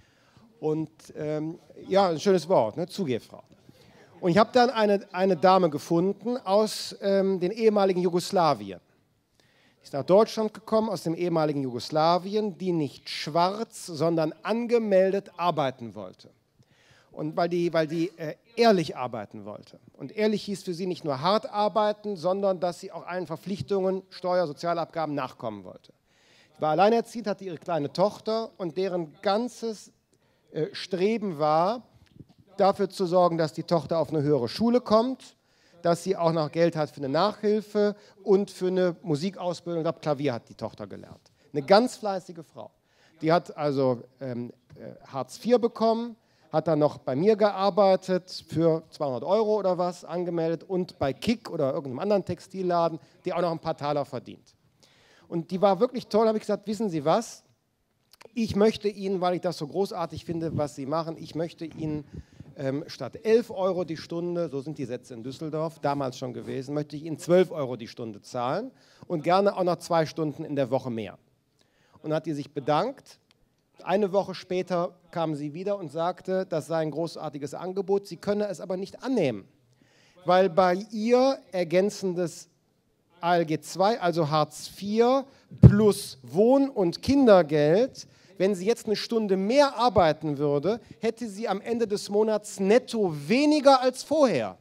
Speaker 2: Und ja, ein schönes Wort, ne? Zugehfrau. Und ich habe dann eine Dame gefunden aus den ehemaligen Jugoslawien. Die ist nach Deutschland gekommen, aus dem ehemaligen Jugoslawien, die nicht schwarz, sondern angemeldet arbeiten wollte. Und weil die ehrlich arbeiten wollte. Und ehrlich hieß für sie nicht nur hart arbeiten, sondern dass sie auch allen Verpflichtungen, Steuer-, Sozialabgaben nachkommen wollte. Ich war alleinerziehend, hatte ihre kleine Tochter und deren ganzes Streben war, dafür zu sorgen, dass die Tochter auf eine höhere Schule kommt, dass sie auch noch Geld hat für eine Nachhilfe und für eine Musikausbildung. Ich glaube, Klavier hat die Tochter gelernt. Eine ganz fleißige Frau. Die hat also Hartz IV bekommen, hat dann noch bei mir gearbeitet für 200 € oder was, angemeldet und bei Kick oder irgendeinem anderen Textilladen, die auch noch ein paar Taler verdient. Und die war wirklich toll, habe ich gesagt, wissen Sie was? Ich möchte Ihnen, weil ich das so großartig finde, was Sie machen, ich möchte Ihnen statt 11 € die Stunde, so sind die Sätze in Düsseldorf, damals schon gewesen, möchte ich Ihnen 12 € die Stunde zahlen und gerne auch noch 2 Stunden in der Woche mehr. Und hat die sich bedankt. Eine Woche später kam sie wieder und sagte, das sei ein großartiges Angebot, sie könne es aber nicht annehmen, weil bei ihr ergänzendes ALG II, also Hartz IV plus Wohn- und Kindergeld, wenn sie jetzt eine Stunde mehr arbeiten würde, hätte sie am Ende des Monats netto weniger als vorher.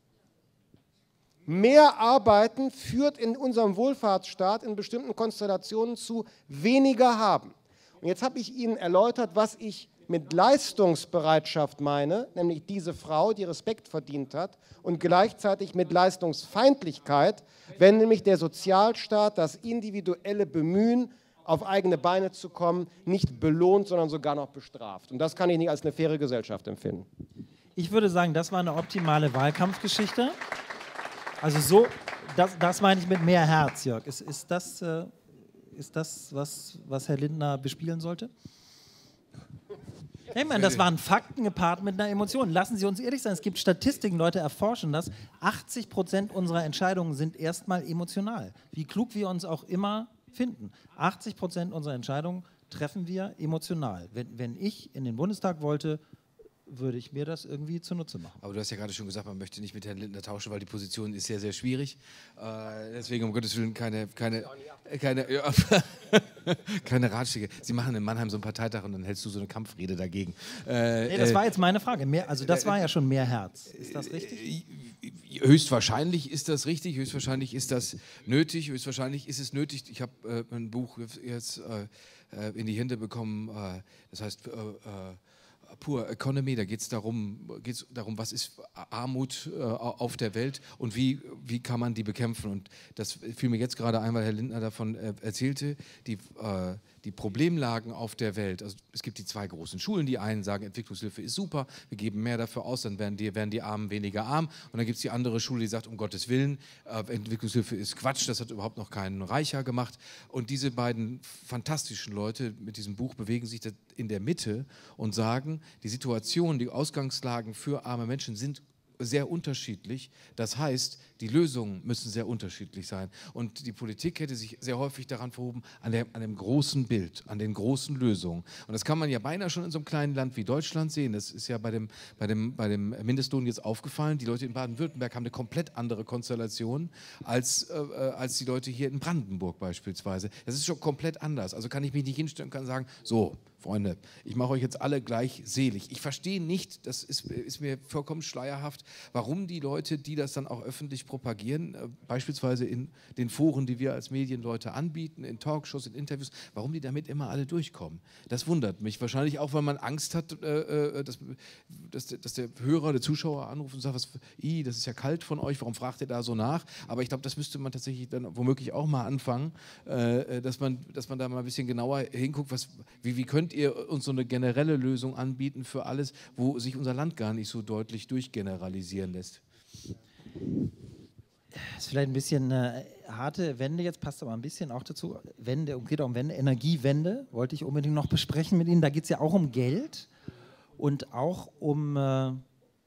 Speaker 2: Mehr Arbeiten führt in unserem Wohlfahrtsstaat in bestimmten Konstellationen zu weniger haben. Und jetzt habe ich Ihnen erläutert, was ich mit Leistungsbereitschaft meine, nämlich diese Frau, die Respekt verdient hat, und gleichzeitig mit Leistungsfeindlichkeit, wenn nämlich der Sozialstaat das individuelle Bemühen, auf eigene Beine zu kommen, nicht belohnt, sondern sogar noch bestraft. Und das kann ich nicht als eine faire Gesellschaft empfinden.
Speaker 1: Ich würde sagen, das war eine optimale Wahlkampfgeschichte. Also so, das meine ich mit mehr Herz, Jörg. Ist das, was Herr Lindner bespielen sollte? Ich meine, das waren Fakten gepaart mit einer Emotion. Lassen Sie uns ehrlich sein, es gibt Statistiken, Leute erforschen das. 80% unserer Entscheidungen sind erstmal emotional. Wie klug wir uns auch immer finden. 80% unserer Entscheidungen treffen wir emotional. Wenn ich in den Bundestag wollte, würde ich mir das irgendwie zunutze machen.
Speaker 3: Aber du hast ja gerade schon gesagt, man möchte nicht mit Herrn Lindner tauschen, weil die Position ist sehr, sehr schwierig. Deswegen um Gottes Willen keine Ratschläge. Sie machen in Mannheim so einen Parteitag und dann hältst du so eine Kampfrede dagegen.
Speaker 1: Nee, das war jetzt meine Frage. Also das war ja schon mehr Herz. Ist das richtig?
Speaker 3: Höchstwahrscheinlich ist das richtig, höchstwahrscheinlich ist das nötig, höchstwahrscheinlich ist es nötig. Ich habe ein Buch jetzt in die Hände bekommen, das heißt Poor Economy, da geht es darum, was ist Armut auf der Welt und wie kann man die bekämpfen. Und das fiel mir jetzt gerade ein, weil Herr Lindner davon erzählte, die Problemlagen auf der Welt. Also es gibt die zwei großen Schulen, die einen sagen, Entwicklungshilfe ist super, wir geben mehr dafür aus, dann werden die Armen weniger arm. Und dann gibt es die andere Schule, die sagt, um Gottes Willen, Entwicklungshilfe ist Quatsch, das hat überhaupt noch keinen reicher gemacht. Und diese beiden fantastischen Leute mit diesem Buch bewegen sich in der Mitte und sagen, die Situation, die Ausgangslagen für arme Menschen sind sehr unterschiedlich. Das heißt, die Lösungen müssen sehr unterschiedlich sein. Und die Politik hätte sich sehr häufig daran verhoben, an dem großen Bild, an den großen Lösungen. Und das kann man ja beinahe schon in so einem kleinen Land wie Deutschland sehen. Das ist ja bei dem Mindestlohn jetzt aufgefallen. Die Leute in Baden-Württemberg haben eine komplett andere Konstellation als die Leute hier in Brandenburg beispielsweise. Das ist schon komplett anders. Also kann ich mich nicht hinstellen und kann sagen, so, Freunde, ich mache euch jetzt alle gleich selig. Ich verstehe nicht, das ist mir vollkommen schleierhaft, warum die Leute, die das dann auch öffentlich propagieren, beispielsweise in den Foren, die wir als Medienleute anbieten, in Talkshows, in Interviews, warum die damit immer alle durchkommen. Das wundert mich. Wahrscheinlich auch, weil man Angst hat, dass der Hörer, der Zuschauer anruft und sagt, das ist ja kalt von euch, warum fragt ihr da so nach? Aber ich glaube, das müsste man tatsächlich dann womöglich auch mal anfangen, dass man da mal ein bisschen genauer hinguckt, wie könnte ihr uns so eine generelle Lösung anbieten für alles, wo sich unser Land gar nicht so deutlich durchgeneralisieren lässt?
Speaker 1: Das ist vielleicht ein bisschen eine harte Wende, jetzt passt aber ein bisschen auch dazu. Geht auch um Wende, Energiewende, wollte ich unbedingt noch besprechen mit Ihnen. Da geht es ja auch um Geld und auch um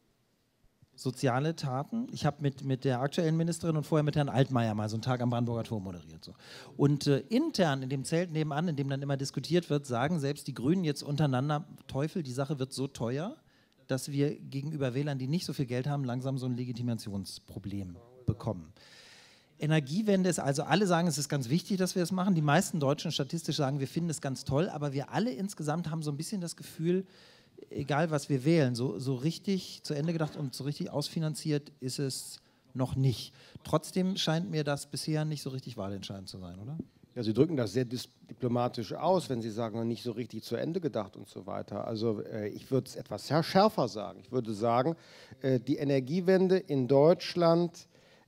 Speaker 1: soziale Taten. Ich habe mit der aktuellen Ministerin und vorher mit Herrn Altmaier mal so einen Tag am Brandenburger Tor moderiert. So. Und intern in dem Zelt nebenan, in dem dann immer diskutiert wird, sagen selbst die Grünen jetzt untereinander, Teufel, die Sache wird so teuer, dass wir gegenüber Wählern, die nicht so viel Geld haben, langsam so ein Legitimationsproblem bekommen. Energiewende ist also, alle sagen, es ist ganz wichtig, dass wir es machen. Die meisten Deutschen statistisch sagen, wir finden es ganz toll, aber wir alle insgesamt haben so ein bisschen das Gefühl, egal was wir wählen, so richtig zu Ende gedacht und so richtig ausfinanziert ist es noch nicht. Trotzdem scheint mir das bisher nicht so richtig wahlentscheidend zu sein, oder?
Speaker 2: Ja, Sie drücken das sehr diplomatisch aus, wenn Sie sagen, noch nicht so richtig zu Ende gedacht und so weiter. Also ich würde es etwas schärfer sagen. Ich würde sagen, die Energiewende in Deutschland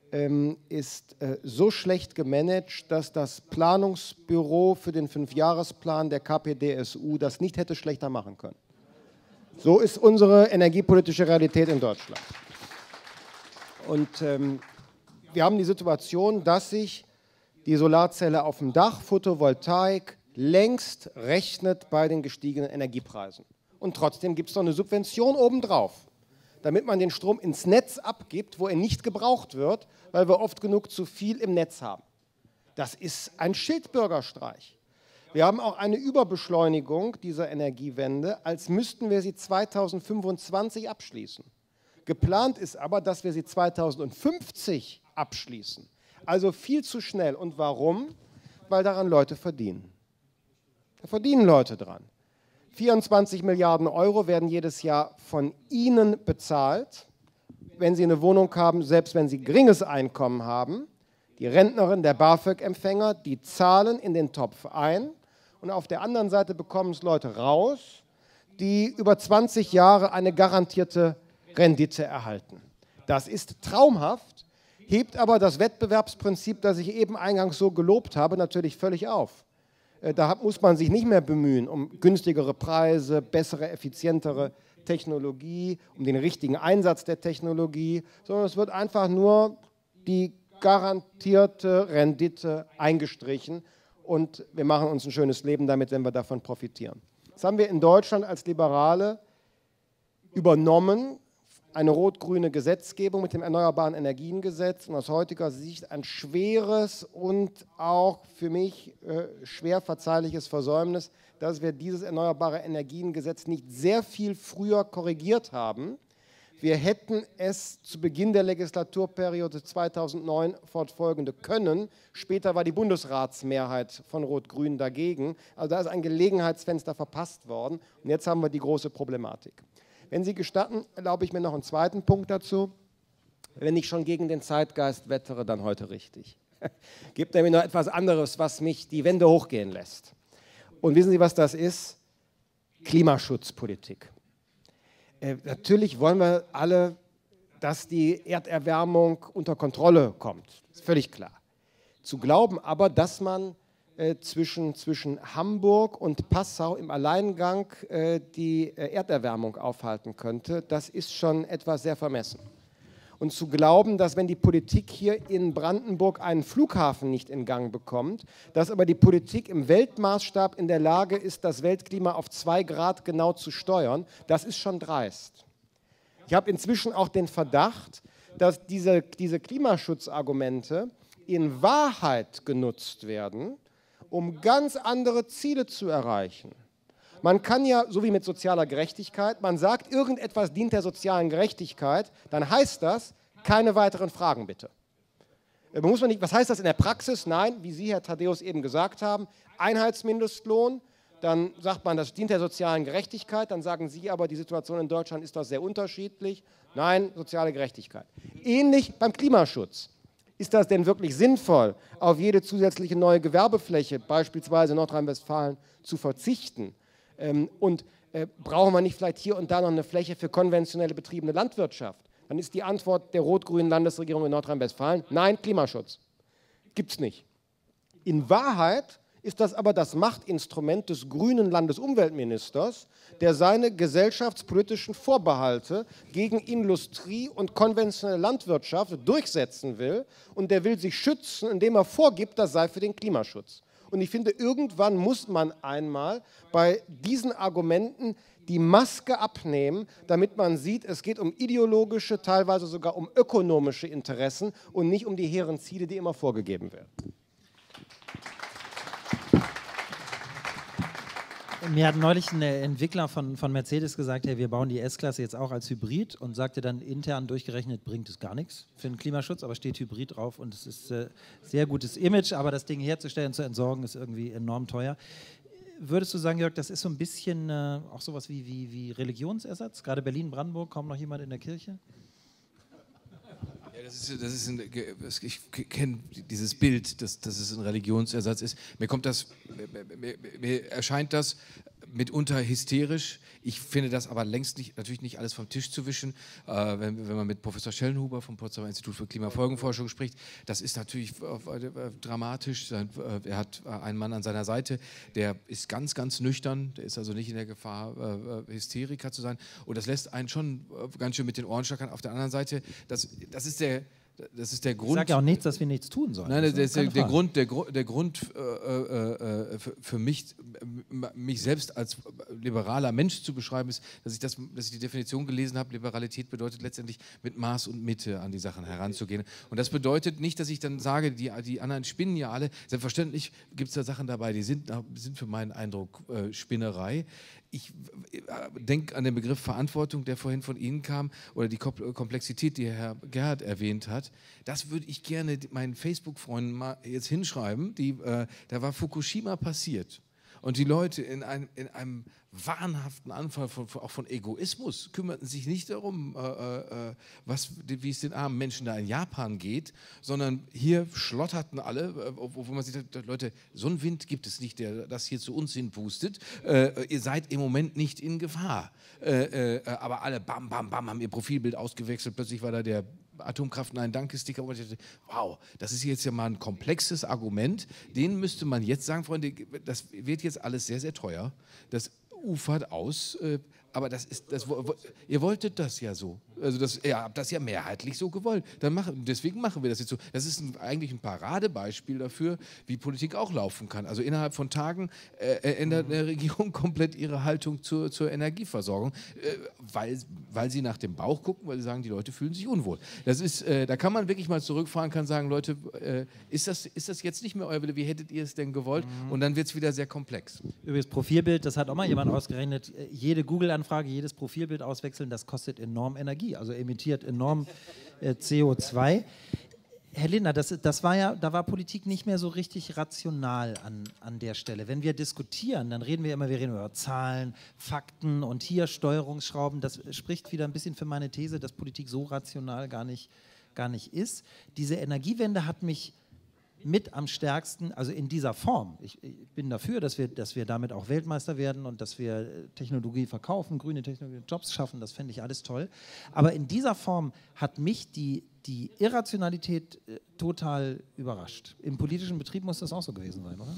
Speaker 2: ist so schlecht gemanagt, dass das Planungsbüro für den 5-Jahresplan der KPDSU das nicht hätte schlechter machen können. So ist unsere energiepolitische Realität in Deutschland. Und wir haben die Situation, dass sich die Solarzelle auf dem Dach, Photovoltaik, längst rechnet bei den gestiegenen Energiepreisen. Und trotzdem gibt es noch eine Subvention obendrauf, damit man den Strom ins Netz abgibt, wo er nicht gebraucht wird, weil wir oft genug zu viel im Netz haben. Das ist ein Schildbürgerstreich. Wir haben auch eine Überbeschleunigung dieser Energiewende, als müssten wir sie 2025 abschließen. Geplant ist aber, dass wir sie 2050 abschließen. Also viel zu schnell. Und warum? Weil daran Leute verdienen. Da verdienen Leute dran. 24 Milliarden Euro werden jedes Jahr von Ihnen bezahlt, wenn Sie eine Wohnung haben, selbst wenn Sie geringes Einkommen haben. Die Rentnerin, der BAföG-Empfänger, die zahlen in den Topf ein. Und auf der anderen Seite bekommen es Leute raus, die über 20 Jahre eine garantierte Rendite erhalten. Das ist traumhaft, hebt aber das Wettbewerbsprinzip, das ich eben eingangs so gelobt habe, natürlich völlig auf. Da muss man sich nicht mehr bemühen um günstigere Preise, bessere, effizientere Technologie, um den richtigen Einsatz der Technologie, sondern es wird einfach nur die garantierte Rendite eingestrichen und wir machen uns ein schönes Leben damit, wenn wir davon profitieren. Das haben wir in Deutschland als Liberale übernommen, eine rot-grüne Gesetzgebung mit dem Erneuerbaren Energiengesetz und aus heutiger Sicht ein schweres und auch für mich schwer verzeihliches Versäumnis, dass wir dieses Erneuerbare Energiengesetz nicht sehr viel früher korrigiert haben. Wir hätten es zu Beginn der Legislaturperiode 2009 fortfolgende können. Später war die Bundesratsmehrheit von Rot-Grün dagegen. Also da ist ein Gelegenheitsfenster verpasst worden. Und jetzt haben wir die große Problematik. Wenn Sie gestatten, erlaube ich mir noch einen zweiten Punkt dazu. Wenn ich schon gegen den Zeitgeist wettere, dann heute richtig. Gibt nämlich noch etwas anderes, was mich die Wände hochgehen lässt. Und wissen Sie, was das ist? Klimaschutzpolitik. Natürlich wollen wir alle, dass die Erderwärmung unter Kontrolle kommt. Das ist völlig klar. Zu glauben aber, dass man zwischen Hamburg und Passau im Alleingang die Erderwärmung aufhalten könnte, das ist schon etwas sehr vermessen. Und zu glauben, dass wenn die Politik hier in Brandenburg einen Flughafen nicht in Gang bekommt, dass aber die Politik im Weltmaßstab in der Lage ist, das Weltklima auf 2 Grad genau zu steuern, das ist schon dreist. Ich habe inzwischen auch den Verdacht, dass diese Klimaschutzargumente in Wahrheit genutzt werden, um ganz andere Ziele zu erreichen. Man kann ja, so wie mit sozialer Gerechtigkeit, man sagt, irgendetwas dient der sozialen Gerechtigkeit, dann heißt das, keine weiteren Fragen bitte. Muss man nicht, was heißt das in der Praxis? Nein, wie Sie, Herr Thaddäus, eben gesagt haben, Einheitsmindestlohn, dann sagt man, das dient der sozialen Gerechtigkeit, dann sagen Sie aber, die Situation in Deutschland ist doch sehr unterschiedlich. Nein, soziale Gerechtigkeit. Ähnlich beim Klimaschutz. Ist das denn wirklich sinnvoll, auf jede zusätzliche neue Gewerbefläche, beispielsweise in Nordrhein-Westfalen, zu verzichten? Und brauchen wir nicht vielleicht hier und da noch eine Fläche für konventionelle betriebene Landwirtschaft? Dann ist die Antwort der rot-grünen Landesregierung in Nordrhein-Westfalen, nein, Klimaschutz. Gibt es nicht. In Wahrheit ist das aber das Machtinstrument des grünen Landesumweltministers, der seine gesellschaftspolitischen Vorbehalte gegen Industrie und konventionelle Landwirtschaft durchsetzen will und der will sich schützen, indem er vorgibt, das sei für den Klimaschutz. Und ich finde, irgendwann muss man einmal bei diesen Argumenten die Maske abnehmen, damit man sieht, es geht um ideologische, teilweise sogar um ökonomische Interessen und nicht um die hehren Ziele, die immer vorgegeben werden.
Speaker 1: Mir hat neulich ein Entwickler von Mercedes gesagt, hey, wir bauen die S-Klasse jetzt auch als Hybrid und sagte dann intern durchgerechnet, bringt es gar nichts für den Klimaschutz, aber steht Hybrid drauf und es ist sehr gutes Image, aber das Ding herzustellen und zu entsorgen ist irgendwie enorm teuer. Würdest du sagen, Jörg, das ist so ein bisschen auch sowas wie Religionsersatz? Gerade Berlin-Brandenburg, kaum noch jemand in der Mir
Speaker 3: ich kenne dieses Bild, dass es ein Religionsersatz ist. Mir erscheint das mitunter hysterisch. Ich finde das aber längst natürlich nicht alles vom Tisch zu wischen. Wenn man mit Professor Schellenhuber vom Potsdamer Institut für Klimafolgenforschung spricht, das ist natürlich dramatisch. Er hat einen Mann an seiner Seite, der ist ganz, ganz nüchtern, der ist also nicht in der Gefahr, Hysteriker zu sein. Und das lässt einen schon ganz schön mit den Ohren schlackern. Auf der anderen Seite, das ist der Grund.
Speaker 1: Ich sage ja auch nichts, dass wir nichts tun sollen.
Speaker 3: Nein, das ist der Grund für mich selbst als liberaler Mensch zu beschreiben, ist, dass ich die Definition gelesen habe, Liberalität bedeutet letztendlich mit Maß und Mitte an die Sachen heranzugehen. Und das bedeutet nicht, dass ich dann sage, die anderen spinnen ja alle. Selbstverständlich gibt es da Sachen dabei, die sind für meinen Eindruck Spinnerei. Ich denke an den Begriff Verantwortung, der vorhin von Ihnen kam, oder die Komplexität, die Herr Gerhard erwähnt hat. Das würde ich gerne meinen Facebook-Freunden mal jetzt hinschreiben. Da war Fukushima passiert. Und die Leute in einem wahnhaften Anfall auch von Egoismus kümmerten sich nicht darum, wie es den armen Menschen da in Japan geht, sondern hier schlotterten alle, wo man sich sagt, Leute, so einen Wind gibt es nicht, der das hier zu uns hinpustet. Ihr seid im Moment nicht in Gefahr. Aber alle bam, bam, bam haben ihr Profilbild ausgewechselt. Plötzlich war da der Atomkraft, nein, danke, Sticker. Und ich dachte, wow, das ist jetzt ja mal ein komplexes Argument. Den müsste man jetzt sagen, Freunde, das wird jetzt alles sehr, sehr teuer. Das ufert aus. Aber ihr wolltet das ja so. Also ihr habt das ja mehrheitlich so gewollt. Deswegen machen wir das jetzt so. Das ist eigentlich ein Paradebeispiel dafür, wie Politik auch laufen kann. Also innerhalb von Tagen ändert eine Regierung komplett ihre Haltung zur Energieversorgung, weil sie nach dem Bauch gucken, weil sie sagen, die Leute fühlen sich unwohl. Da kann man wirklich mal zurückfahren, kann sagen, Leute, ist das jetzt nicht mehr euer Wille? Wie hättet ihr es denn gewollt? Und dann wird es wieder sehr komplex.
Speaker 1: Übrigens Profilbild, das hat auch mal jemand ausgerechnet, jede Google-Anfrage, jedes Profilbild auswechseln, das kostet enorm Energie, also emittiert enorm CO2. Herr Lindner, da war Politik nicht mehr so richtig rational an der Stelle. Wenn wir diskutieren, dann reden wir über Zahlen, Fakten und hier Steuerungsschrauben. Das spricht wieder ein bisschen für meine These, dass Politik so rational gar nicht ist. Diese Energiewende hat mich mit am stärksten, also in dieser Form. Ich bin dafür, dass wir damit auch Weltmeister werden und dass wir Technologie verkaufen, grüne Technologie, Jobs schaffen, das fände ich alles toll. Aber in dieser Form hat mich die Irrationalität total überrascht. Im politischen Betrieb muss das auch so gewesen sein, oder?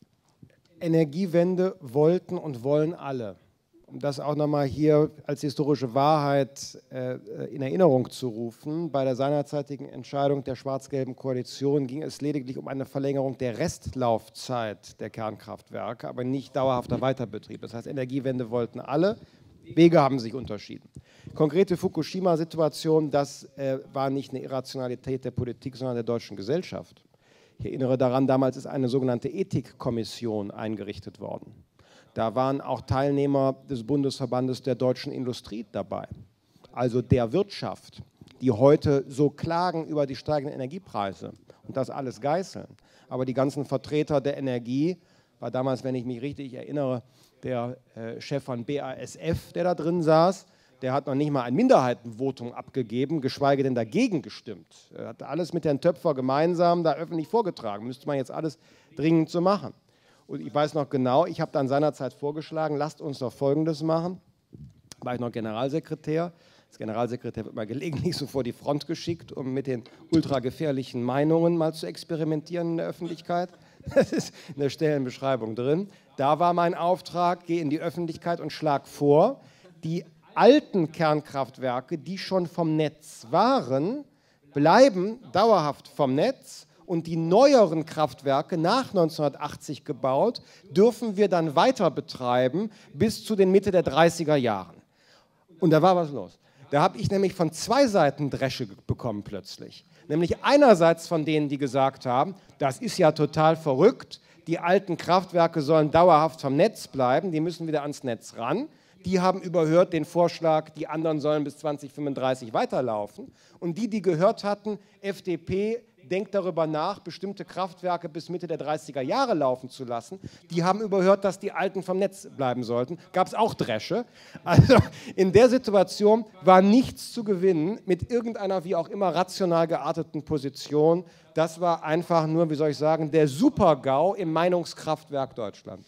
Speaker 2: Energiewende wollten und wollen alle. Um das auch nochmal hier als historische Wahrheit in Erinnerung zu rufen, bei der seinerzeitigen Entscheidung der schwarz-gelben Koalition ging es lediglich um eine Verlängerung der Restlaufzeit der Kernkraftwerke, aber nicht dauerhafter Weiterbetrieb. Das heißt, Energiewende wollten alle, Wege haben sich unterschieden. Konkrete Fukushima-Situation, das war nicht eine Irrationalität der Politik, sondern der deutschen Gesellschaft. Ich erinnere daran, damals ist eine sogenannte Ethikkommission eingerichtet worden. Da waren auch Teilnehmer des Bundesverbandes der deutschen Industrie dabei, also der Wirtschaft, die heute so klagen über die steigenden Energiepreise und das alles geißeln. Aber die ganzen Vertreter der Energie, war damals, wenn ich mich richtig erinnere, der Chef von BASF, der da drin saß, der hat noch nicht mal ein Minderheitenvotum abgegeben, geschweige denn dagegen gestimmt. Er hat alles mit Herrn Töpfer gemeinsam da öffentlich vorgetragen. Müsste man jetzt alles dringend so machen. Und ich weiß noch genau, ich habe dann seinerzeit vorgeschlagen, lasst uns doch Folgendes machen. Da war ich noch Generalsekretär. Als Generalsekretär wird man gelegentlich so vor die Front geschickt, um mit den ultragefährlichen Meinungen mal zu experimentieren in der Öffentlichkeit. Das ist in der Stellenbeschreibung drin. Da war mein Auftrag, geh in die Öffentlichkeit und schlag vor, die alten Kernkraftwerke, die schon vom Netz waren, bleiben dauerhaft vom Netz. Und die neueren Kraftwerke, nach 1980 gebaut, dürfen wir dann weiter betreiben bis zu den Mitte der 30er Jahren. Und da war was los. Da habe ich nämlich von zwei Seiten Dresche bekommen plötzlich. Nämlich einerseits von denen, die gesagt haben, das ist ja total verrückt, die alten Kraftwerke sollen dauerhaft vom Netz bleiben, die müssen wieder ans Netz ran. Die haben überhört den Vorschlag, die anderen sollen bis 2035 weiterlaufen. Und die gehört hatten, FDP denkt darüber nach, bestimmte Kraftwerke bis Mitte der 30er Jahre laufen zu lassen. Die haben überhört, dass die alten vom Netz bleiben sollten. Gab es auch Dresche. Also in der Situation war nichts zu gewinnen mit irgendeiner wie auch immer rational gearteten Position. Das war einfach nur, wie soll ich sagen, der Super-GAU im Meinungskraftwerk Deutschland.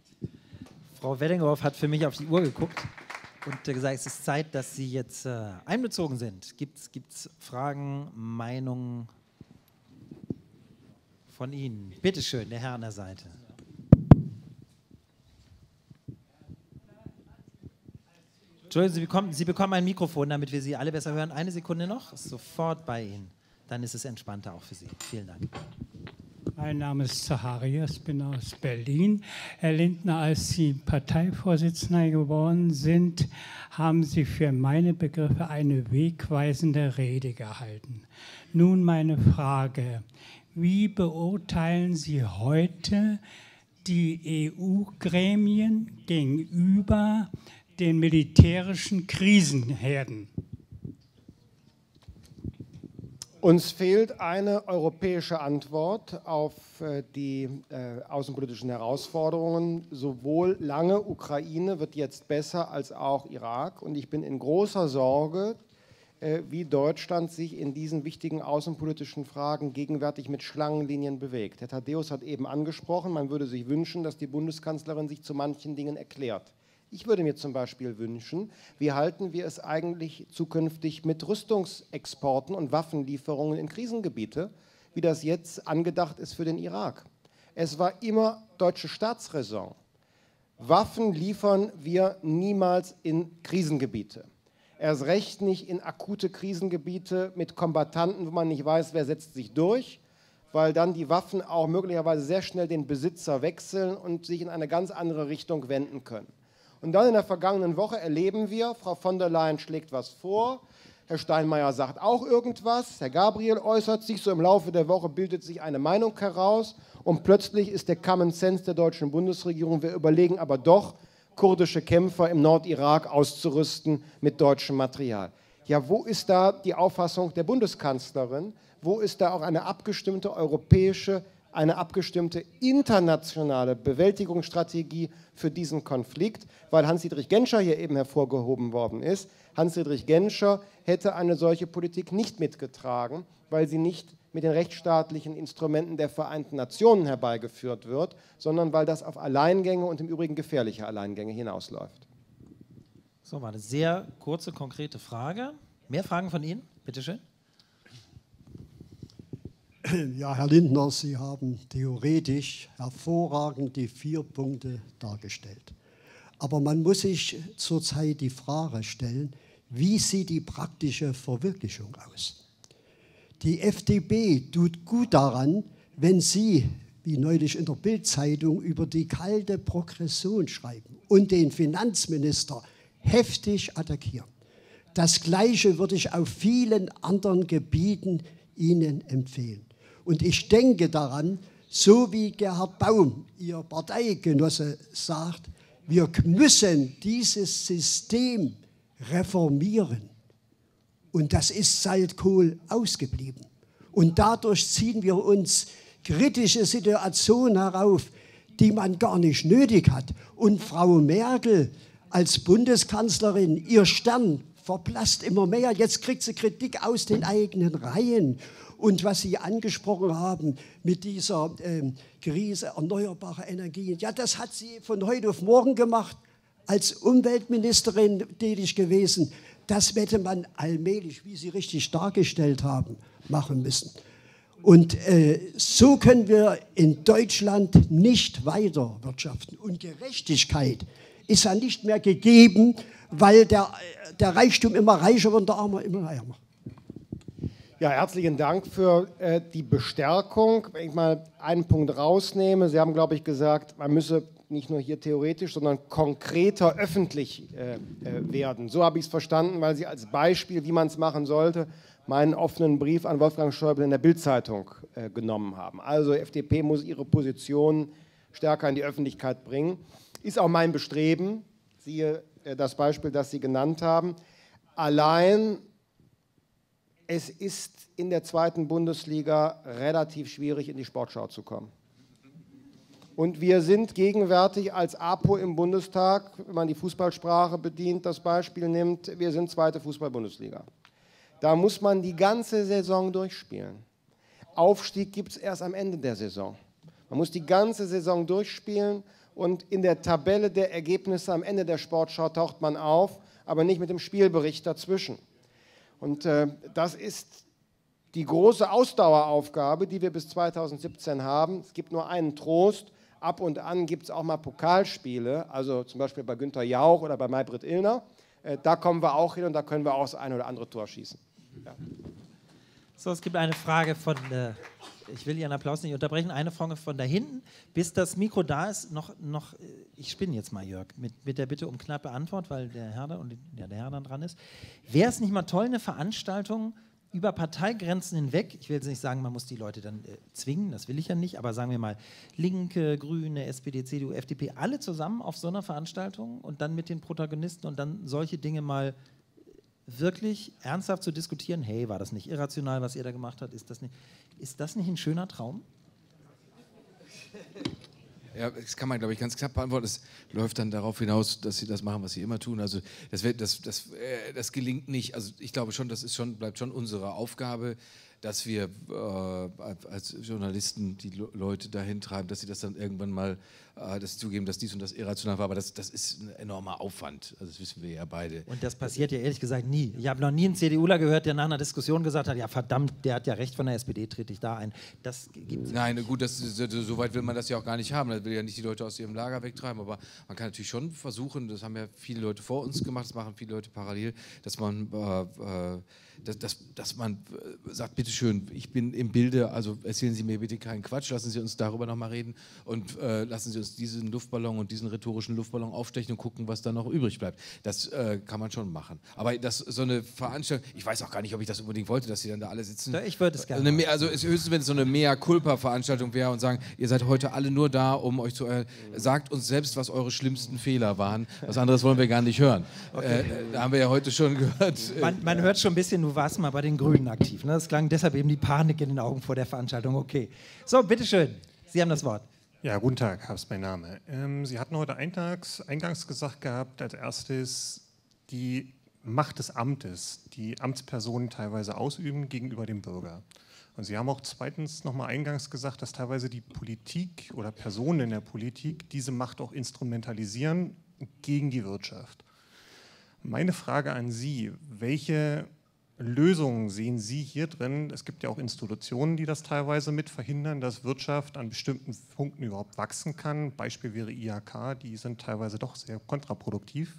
Speaker 1: Frau Weddinghoff hat für mich auf die Uhr geguckt und gesagt, es ist Zeit, dass Sie jetzt einbezogen sind. Gibt es Fragen, Meinungen von Ihnen? Bitte schön, der Herr an der Seite. Entschuldigung, Sie bekommen ein Mikrofon, damit wir Sie alle besser hören. Eine Sekunde noch, ist sofort bei Ihnen. Dann ist es entspannter auch für Sie. Vielen Dank.
Speaker 4: Mein Name ist Zacharias, bin aus Berlin. Herr Lindner, als Sie Parteivorsitzender geworden sind, haben Sie für meine Begriffe eine wegweisende Rede gehalten. Nun meine Frage: Wie beurteilen Sie heute die EU-Gremien gegenüber den militärischen Krisenherden?
Speaker 2: Uns fehlt eine europäische Antwort auf die außenpolitischen Herausforderungen. Sowohl lange Ukraine wird jetzt besser als auch Irak. Und ich bin in großer Sorge, wie Deutschland sich in diesen wichtigen außenpolitischen Fragen gegenwärtig mit Schlangenlinien bewegt. Herr Thaddäus hat eben angesprochen, man würde sich wünschen, dass die Bundeskanzlerin sich zu manchen Dingen erklärt. Ich würde mir zum Beispiel wünschen, wie halten wir es eigentlich zukünftig mit Rüstungsexporten und Waffenlieferungen in Krisengebiete, wie das jetzt angedacht ist für den Irak. Es war immer deutsche Staatsräson. Waffen liefern wir niemals in Krisengebiete. Erst recht nicht in akute Krisengebiete mit Kombattanten, wo man nicht weiß, wer setzt sich durch, weil dann die Waffen auch möglicherweise sehr schnell den Besitzer wechseln und sich in eine ganz andere Richtung wenden können. Und dann in der vergangenen Woche erleben wir, Frau von der Leyen schlägt was vor, Herr Steinmeier sagt auch irgendwas, Herr Gabriel äußert sich, so im Laufe der Woche bildet sich eine Meinung heraus und plötzlich ist der Common Sense der deutschen Bundesregierung, wir überlegen aber doch, kurdische Kämpfer im Nordirak auszurüsten mit deutschem Material. Ja, wo ist da die Auffassung der Bundeskanzlerin? Wo ist da auch eine abgestimmte europäische, eine abgestimmte internationale Bewältigungsstrategie für diesen Konflikt? Weil Hans-Dietrich Genscher hier eben hervorgehoben worden ist. Hans-Dietrich Genscher hätte eine solche Politik nicht mitgetragen, weil sie nicht mit den rechtsstaatlichen Instrumenten der Vereinten Nationen herbeigeführt wird, sondern weil das auf Alleingänge und im Übrigen gefährliche Alleingänge hinausläuft.
Speaker 1: So, war eine sehr kurze, konkrete Frage. Mehr Fragen von Ihnen? Bitte schön.
Speaker 5: Ja, Herr Lindner, Sie haben theoretisch hervorragend die 4 Punkte dargestellt. Aber man muss sich zurzeit die Frage stellen, wie sieht die praktische Verwirklichung aus? Die FDP tut gut daran, wenn sie, wie neulich in der Bild-Zeitung, über die kalte Progression schreiben und den Finanzminister heftig attackieren. Das Gleiche würde ich auf vielen anderen Gebieten Ihnen empfehlen. Und ich denke daran, so wie Gerhard Baum, Ihr Parteigenosse, sagt, wir müssen dieses System reformieren. Und das ist seit Kohl ausgeblieben. Und dadurch ziehen wir uns kritische Situationen herauf, die man gar nicht nötig hat. Und Frau Merkel als Bundeskanzlerin, ihr Stern verblasst immer mehr. Jetzt kriegt sie Kritik aus den eigenen Reihen. Und was Sie angesprochen haben mit dieser Krise erneuerbare Energien, ja, das hat sie von heute auf morgen gemacht, als Umweltministerin tätig gewesen. Das hätte man allmählich, wie Sie richtig dargestellt haben, machen müssen. Und so können wir in Deutschland nicht weiter wirtschaften. Und Gerechtigkeit ist ja nicht mehr gegeben, weil der Reichtum immer reicher wird und der Arme immer ärmer.
Speaker 2: Ja, herzlichen Dank für die Bestärkung. Wenn ich mal einen Punkt rausnehme, Sie haben, glaube ich, gesagt, man müsse nicht nur hier theoretisch, sondern konkreter öffentlich werden. So habe ich es verstanden, weil Sie als Beispiel, wie man es machen sollte, meinen offenen Brief an Wolfgang Schäuble in der Bild-Zeitung genommen haben. Also die FDP muss ihre Position stärker in die Öffentlichkeit bringen. Ist auch mein Bestreben, siehe das Beispiel, das Sie genannt haben. Allein es ist in der 2. Bundesliga relativ schwierig, in die Sportschau zu kommen. Und wir sind gegenwärtig als APO im Bundestag, wenn man die Fußballsprache bedient, das Beispiel nimmt, wir sind 2. Fußball-Bundesliga. Da muss man die ganze Saison durchspielen. Aufstieg gibt es erst am Ende der Saison. Man muss die ganze Saison durchspielen und in der Tabelle der Ergebnisse am Ende der Sportschau taucht man auf, aber nicht mit dem Spielbericht dazwischen. Und das ist die große Ausdaueraufgabe, die wir bis 2017 haben. Es gibt nur einen Trost. Ab und an gibt es auch mal Pokalspiele, also zum Beispiel bei Günther Jauch oder bei Maybrit Illner. Da kommen wir auch hin und da können wir auch das eine oder andere Tor schießen. Ja.
Speaker 1: So, es gibt eine Frage von, ich will Ihren Applaus nicht unterbrechen, eine Frage von da hinten. Bis das Mikro da ist, noch ich spinne jetzt mal, Jörg, mit der Bitte um knappe Antwort, weil der Herr dann dran ist. Wäre es nicht mal toll, eine Veranstaltung über Parteigrenzen hinweg, ich will jetzt nicht sagen, man muss die Leute dann zwingen, das will ich ja nicht, aber sagen wir mal, Linke, Grüne, SPD, CDU, FDP, alle zusammen auf so einer Veranstaltung und dann mit den Protagonisten und dann solche Dinge mal wirklich ernsthaft zu diskutieren, hey, war das nicht irrational, was ihr da gemacht habt, ist das nicht ein schöner Traum?
Speaker 3: Ja, das kann man, glaube ich, ganz knapp beantworten. Es läuft dann darauf hinaus, dass sie das machen, was sie immer tun. Also das gelingt nicht. Also ich glaube schon, bleibt schon unsere Aufgabe, dass wir als Journalisten die Leute dahin treiben, dass sie das dann irgendwann mal das zugeben, dass dies und das irrational war. Aber das ist ein enormer Aufwand. Also das wissen wir ja beide.
Speaker 1: Und das passiert ja ehrlich gesagt nie. Ich habe noch nie einen CDUler gehört, der nach einer Diskussion gesagt hat, ja verdammt, der hat ja recht, von der SPD trete ich da ein. Das gibt es.
Speaker 3: Nein, gut, so weit will man das ja auch gar nicht haben. Das will ja nicht die Leute aus ihrem Lager wegtreiben. Aber man kann natürlich schon versuchen, das haben ja viele Leute vor uns gemacht, das machen viele Leute parallel, dass man sagt, bitteschön, ich bin im Bilde, also erzählen Sie mir bitte keinen Quatsch, lassen Sie uns darüber nochmal reden und lassen Sie uns diesen Luftballon und diesen rhetorischen Luftballon aufstechen und gucken, was da noch übrig bleibt. Das kann man schon machen. Aber so eine Veranstaltung, ich weiß auch gar nicht, ob ich das unbedingt wollte, dass Sie dann da alle sitzen.
Speaker 1: Ja, ich würde es gerne.
Speaker 3: Also höchstens, wenn es so eine Mea-Culpa-Veranstaltung wäre und sagen, ihr seid heute alle nur da, um euch zu... sagt uns selbst, was eure schlimmsten Fehler waren. Was anderes wollen wir gar nicht hören. Okay. Da haben wir ja heute schon gehört.
Speaker 1: Man hört schon ein bisschen, du warst mal bei den Grünen aktiv. Ne? Das klang deshalb eben die Panik in den Augen vor der Veranstaltung. Okay. So, bitteschön. Sie haben das Wort.
Speaker 6: Ja, guten Tag, Habs mein Name. Sie hatten heute eingangs gesagt gehabt, als erstes die Macht des Amtes, die Amtspersonen teilweise ausüben gegenüber dem Bürger. Und Sie haben auch zweitens nochmal eingangs gesagt, dass teilweise die Politik oder Personen in der Politik diese Macht auch instrumentalisieren gegen die Wirtschaft. Meine Frage an Sie, welche Lösungen sehen Sie hier drin? Es gibt ja auch Institutionen, die das teilweise mit verhindern, dass Wirtschaft an bestimmten Punkten überhaupt wachsen kann. Beispiel wäre IHK, die sind teilweise doch sehr kontraproduktiv.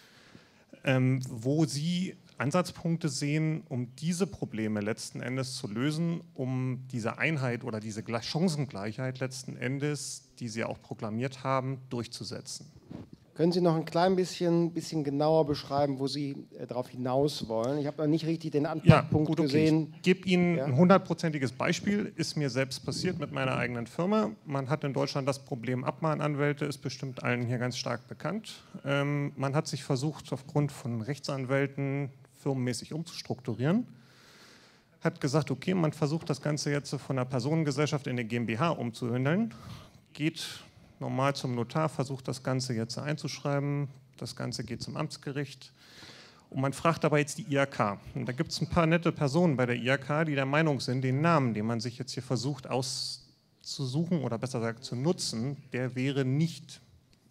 Speaker 6: Wo Sie Ansatzpunkte sehen, um diese Probleme letzten Endes zu lösen, um diese Einheit oder diese Chancengleichheit letzten Endes, die Sie auch proklamiert haben, durchzusetzen.
Speaker 2: Können Sie noch ein klein bisschen genauer beschreiben, wo Sie darauf hinaus wollen? Ich habe noch nicht richtig den Anpackpunkt gesehen.
Speaker 6: Ich gebe Ihnen ein 100%iges Beispiel, ist mir selbst passiert mit meiner eigenen Firma. Man hat in Deutschland das Problem Abmahnanwälte, ist bestimmt allen hier ganz stark bekannt. Man hat sich versucht, aufgrund von Rechtsanwälten firmenmäßig umzustrukturieren. Hat gesagt, okay, man versucht das Ganze jetzt von einer Personengesellschaft in eine GmbH umzuwandeln, geht normal zum Notar, versucht das Ganze jetzt einzuschreiben, das Ganze geht zum Amtsgericht und man fragt aber jetzt die IHK. Und da gibt es ein paar nette Personen bei der IHK, die der Meinung sind, den Namen, den man sich jetzt hier versucht auszusuchen oder besser gesagt zu nutzen, der wäre nicht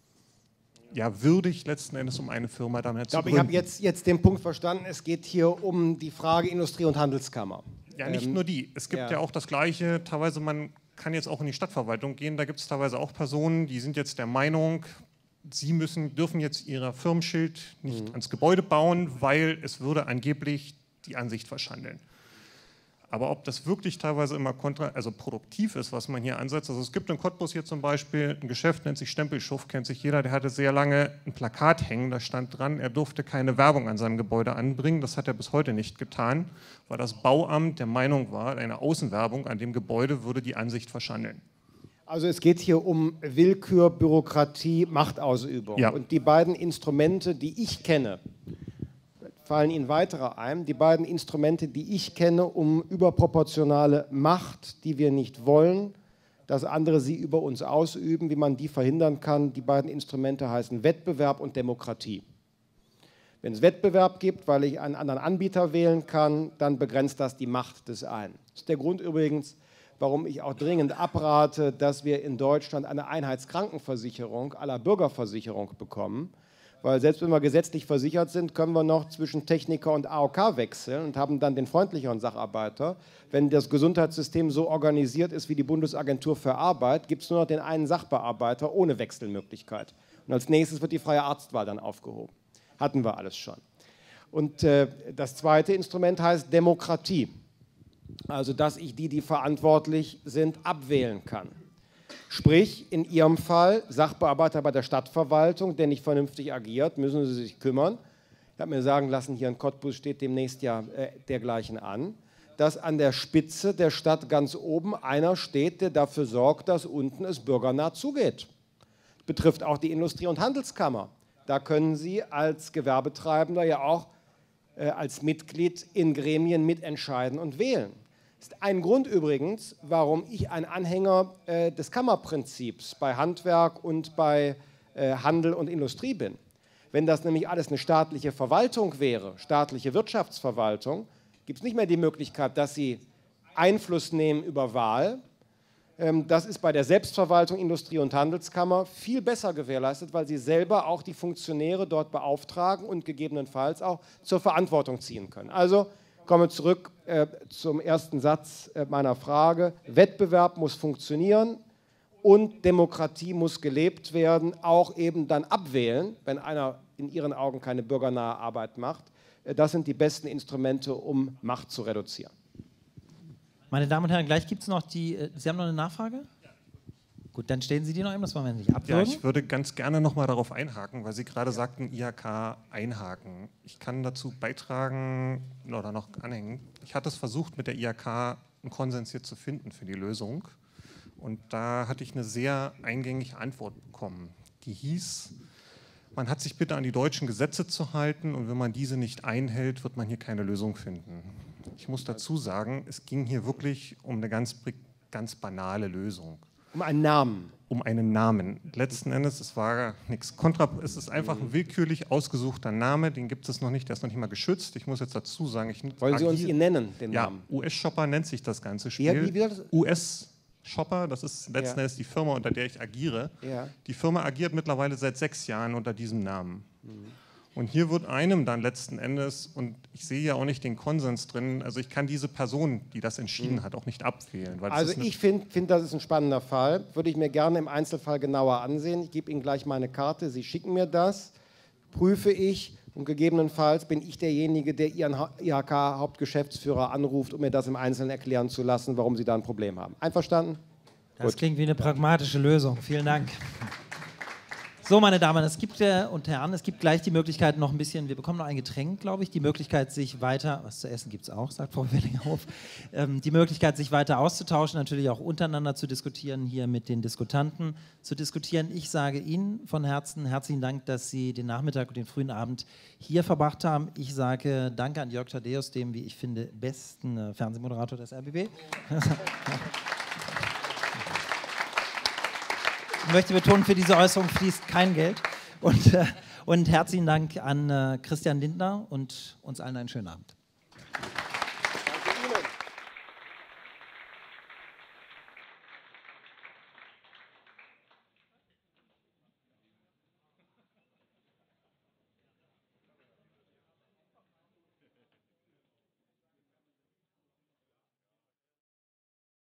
Speaker 6: würdig letzten Endes, um eine Firma damit zu gründen.
Speaker 2: Ich habe jetzt den Punkt verstanden, es geht hier um die Frage Industrie- und Handelskammer.
Speaker 6: Ja, nicht nur die. Es gibt ja auch das Gleiche, teilweise man kann jetzt auch in die Stadtverwaltung gehen, da gibt es teilweise auch Personen, die sind jetzt der Meinung, sie dürfen jetzt ihr Firmenschild nicht ans Gebäude bauen, weil es würde angeblich die Ansicht verschandeln. Aber ob das wirklich teilweise immer produktiv ist, was man hier ansetzt, also es gibt in Cottbus hier zum Beispiel ein Geschäft, nennt sich Stempelschuft, kennt sich jeder, der hatte sehr lange ein Plakat hängen, da stand dran, er durfte keine Werbung an seinem Gebäude anbringen, das hat er bis heute nicht getan, weil das Bauamt der Meinung war, eine Außenwerbung an dem Gebäude würde die Ansicht verschandeln.
Speaker 2: Also es geht hier um Willkür, Bürokratie, Machtausübung. Ja. Und die beiden Instrumente, die ich kenne, fallen Ihnen weitere ein. Die beiden Instrumente, die ich kenne, um überproportionale Macht, die wir nicht wollen, dass andere sie über uns ausüben, wie man die verhindern kann. Die beiden Instrumente heißen Wettbewerb und Demokratie. Wenn es Wettbewerb gibt, weil ich einen anderen Anbieter wählen kann, dann begrenzt das die Macht des einen. Das ist der Grund übrigens, warum ich auch dringend abrate, dass wir in Deutschland eine Einheitskrankenversicherung à la Bürgerversicherung bekommen. Weil selbst wenn wir gesetzlich versichert sind, können wir noch zwischen Techniker und AOK wechseln und haben dann den freundlicheren Sacharbeiter. Wenn das Gesundheitssystem so organisiert ist wie die Bundesagentur für Arbeit, gibt es nur noch den einen Sachbearbeiter ohne Wechselmöglichkeit. Und als nächstes wird die freie Arztwahl dann aufgehoben. Hatten wir alles schon. Und das zweite Instrument heißt Demokratie. Also, dass ich die verantwortlich sind, abwählen kann. Sprich, in Ihrem Fall, Sachbearbeiter bei der Stadtverwaltung, der nicht vernünftig agiert, müssen Sie sich kümmern. Ich habe mir sagen lassen, hier in Cottbus steht demnächst ja dergleichen an, dass an der Spitze der Stadt ganz oben einer steht, der dafür sorgt, dass unten es bürgernah zugeht. Das betrifft auch die Industrie- und Handelskammer. Da können Sie als Gewerbetreibender ja auch als Mitglied in Gremien mitentscheiden und wählen. Das ist ein Grund übrigens, warum ich ein Anhänger des Kammerprinzips bei Handwerk und bei Handel und Industrie bin. Wenn das nämlich alles eine staatliche Verwaltung wäre, staatliche Wirtschaftsverwaltung, gibt es nicht mehr die Möglichkeit, dass Sie Einfluss nehmen über Wahl. Das ist bei der Selbstverwaltung, Industrie- und Handelskammer viel besser gewährleistet, weil sie selber auch die Funktionäre dort beauftragen und gegebenenfalls auch zur Verantwortung ziehen können. Also komme zurück zum ersten Satz meiner Frage. Wettbewerb muss funktionieren und Demokratie muss gelebt werden, auch eben dann abwählen, wenn einer in Ihren Augen keine bürgernahe Arbeit macht. Das sind die besten Instrumente, um Macht zu reduzieren.
Speaker 1: Meine Damen und Herren, gleich gibt es noch die. Sie haben noch eine Nachfrage? Ja. Gut, dann stellen Sie die noch eben, das wollen wir nicht abwürgen.
Speaker 6: Ja, ich würde ganz gerne noch mal darauf einhaken, weil Sie gerade sagten, IHK einhaken. Ich kann dazu beitragen oder noch anhängen. Ich hatte es versucht, mit der IHK einen Konsens hier zu finden für die Lösung. Und da hatte ich eine sehr eingängige Antwort bekommen. Die hieß, man hat sich bitte an die deutschen Gesetze zu halten und wenn man diese nicht einhält, wird man hier keine Lösung finden. Ich muss dazu sagen, es ging hier wirklich um eine ganz banale Lösung.
Speaker 2: Um einen Namen.
Speaker 6: Um einen Namen. Letzten Endes, es war nichts es ist einfach ein willkürlich ausgesuchter Name, den gibt es noch nicht, der ist noch nicht mal geschützt. Ich muss jetzt dazu sagen,
Speaker 2: wollen Sie uns ihn nennen, den Namen?
Speaker 6: Ja, US-Shopper nennt sich das ganze Spiel.
Speaker 2: Wie das?
Speaker 6: US-Shopper, das ist letzten Endes die Firma, unter der ich agiere.
Speaker 2: Ja.
Speaker 6: Die Firma agiert mittlerweile seit 6 Jahren unter diesem Namen. Und hier wird einem dann letzten Endes, und ich sehe ja auch nicht den Konsens drin, also ich kann diese Person, die das entschieden hat, auch nicht abwählen. Weil
Speaker 2: also ich finde, das ist ein spannender Fall, würde ich mir gerne im Einzelfall genauer ansehen. Ich gebe Ihnen gleich meine Karte, Sie schicken mir das, prüfe ich und gegebenenfalls bin ich derjenige, der Ihren IHK-Hauptgeschäftsführer anruft, um mir das im Einzelnen erklären zu lassen, warum Sie da ein Problem haben. Einverstanden?
Speaker 1: Das klingt wie eine pragmatische Lösung. Vielen Dank. So, meine Damen und Herren, es gibt gleich die Möglichkeit noch ein bisschen, wir bekommen noch ein Getränk, glaube ich, die Möglichkeit, sich weiter, was zu essen gibt es auch, sagt Frau Wellinghoff, die Möglichkeit, sich weiter auszutauschen, natürlich auch untereinander zu diskutieren, hier mit den Diskutanten zu diskutieren. Ich sage Ihnen von Herzen herzlichen Dank, dass Sie den Nachmittag und den frühen Abend hier verbracht haben. Ich sage Danke an Jörg Thaddeus, dem, wie ich finde, besten Fernsehmoderator des RBB. Ich möchte betonen, für diese Äußerung fließt kein Geld. Und herzlichen Dank an Christian Lindner und uns allen einen schönen Abend.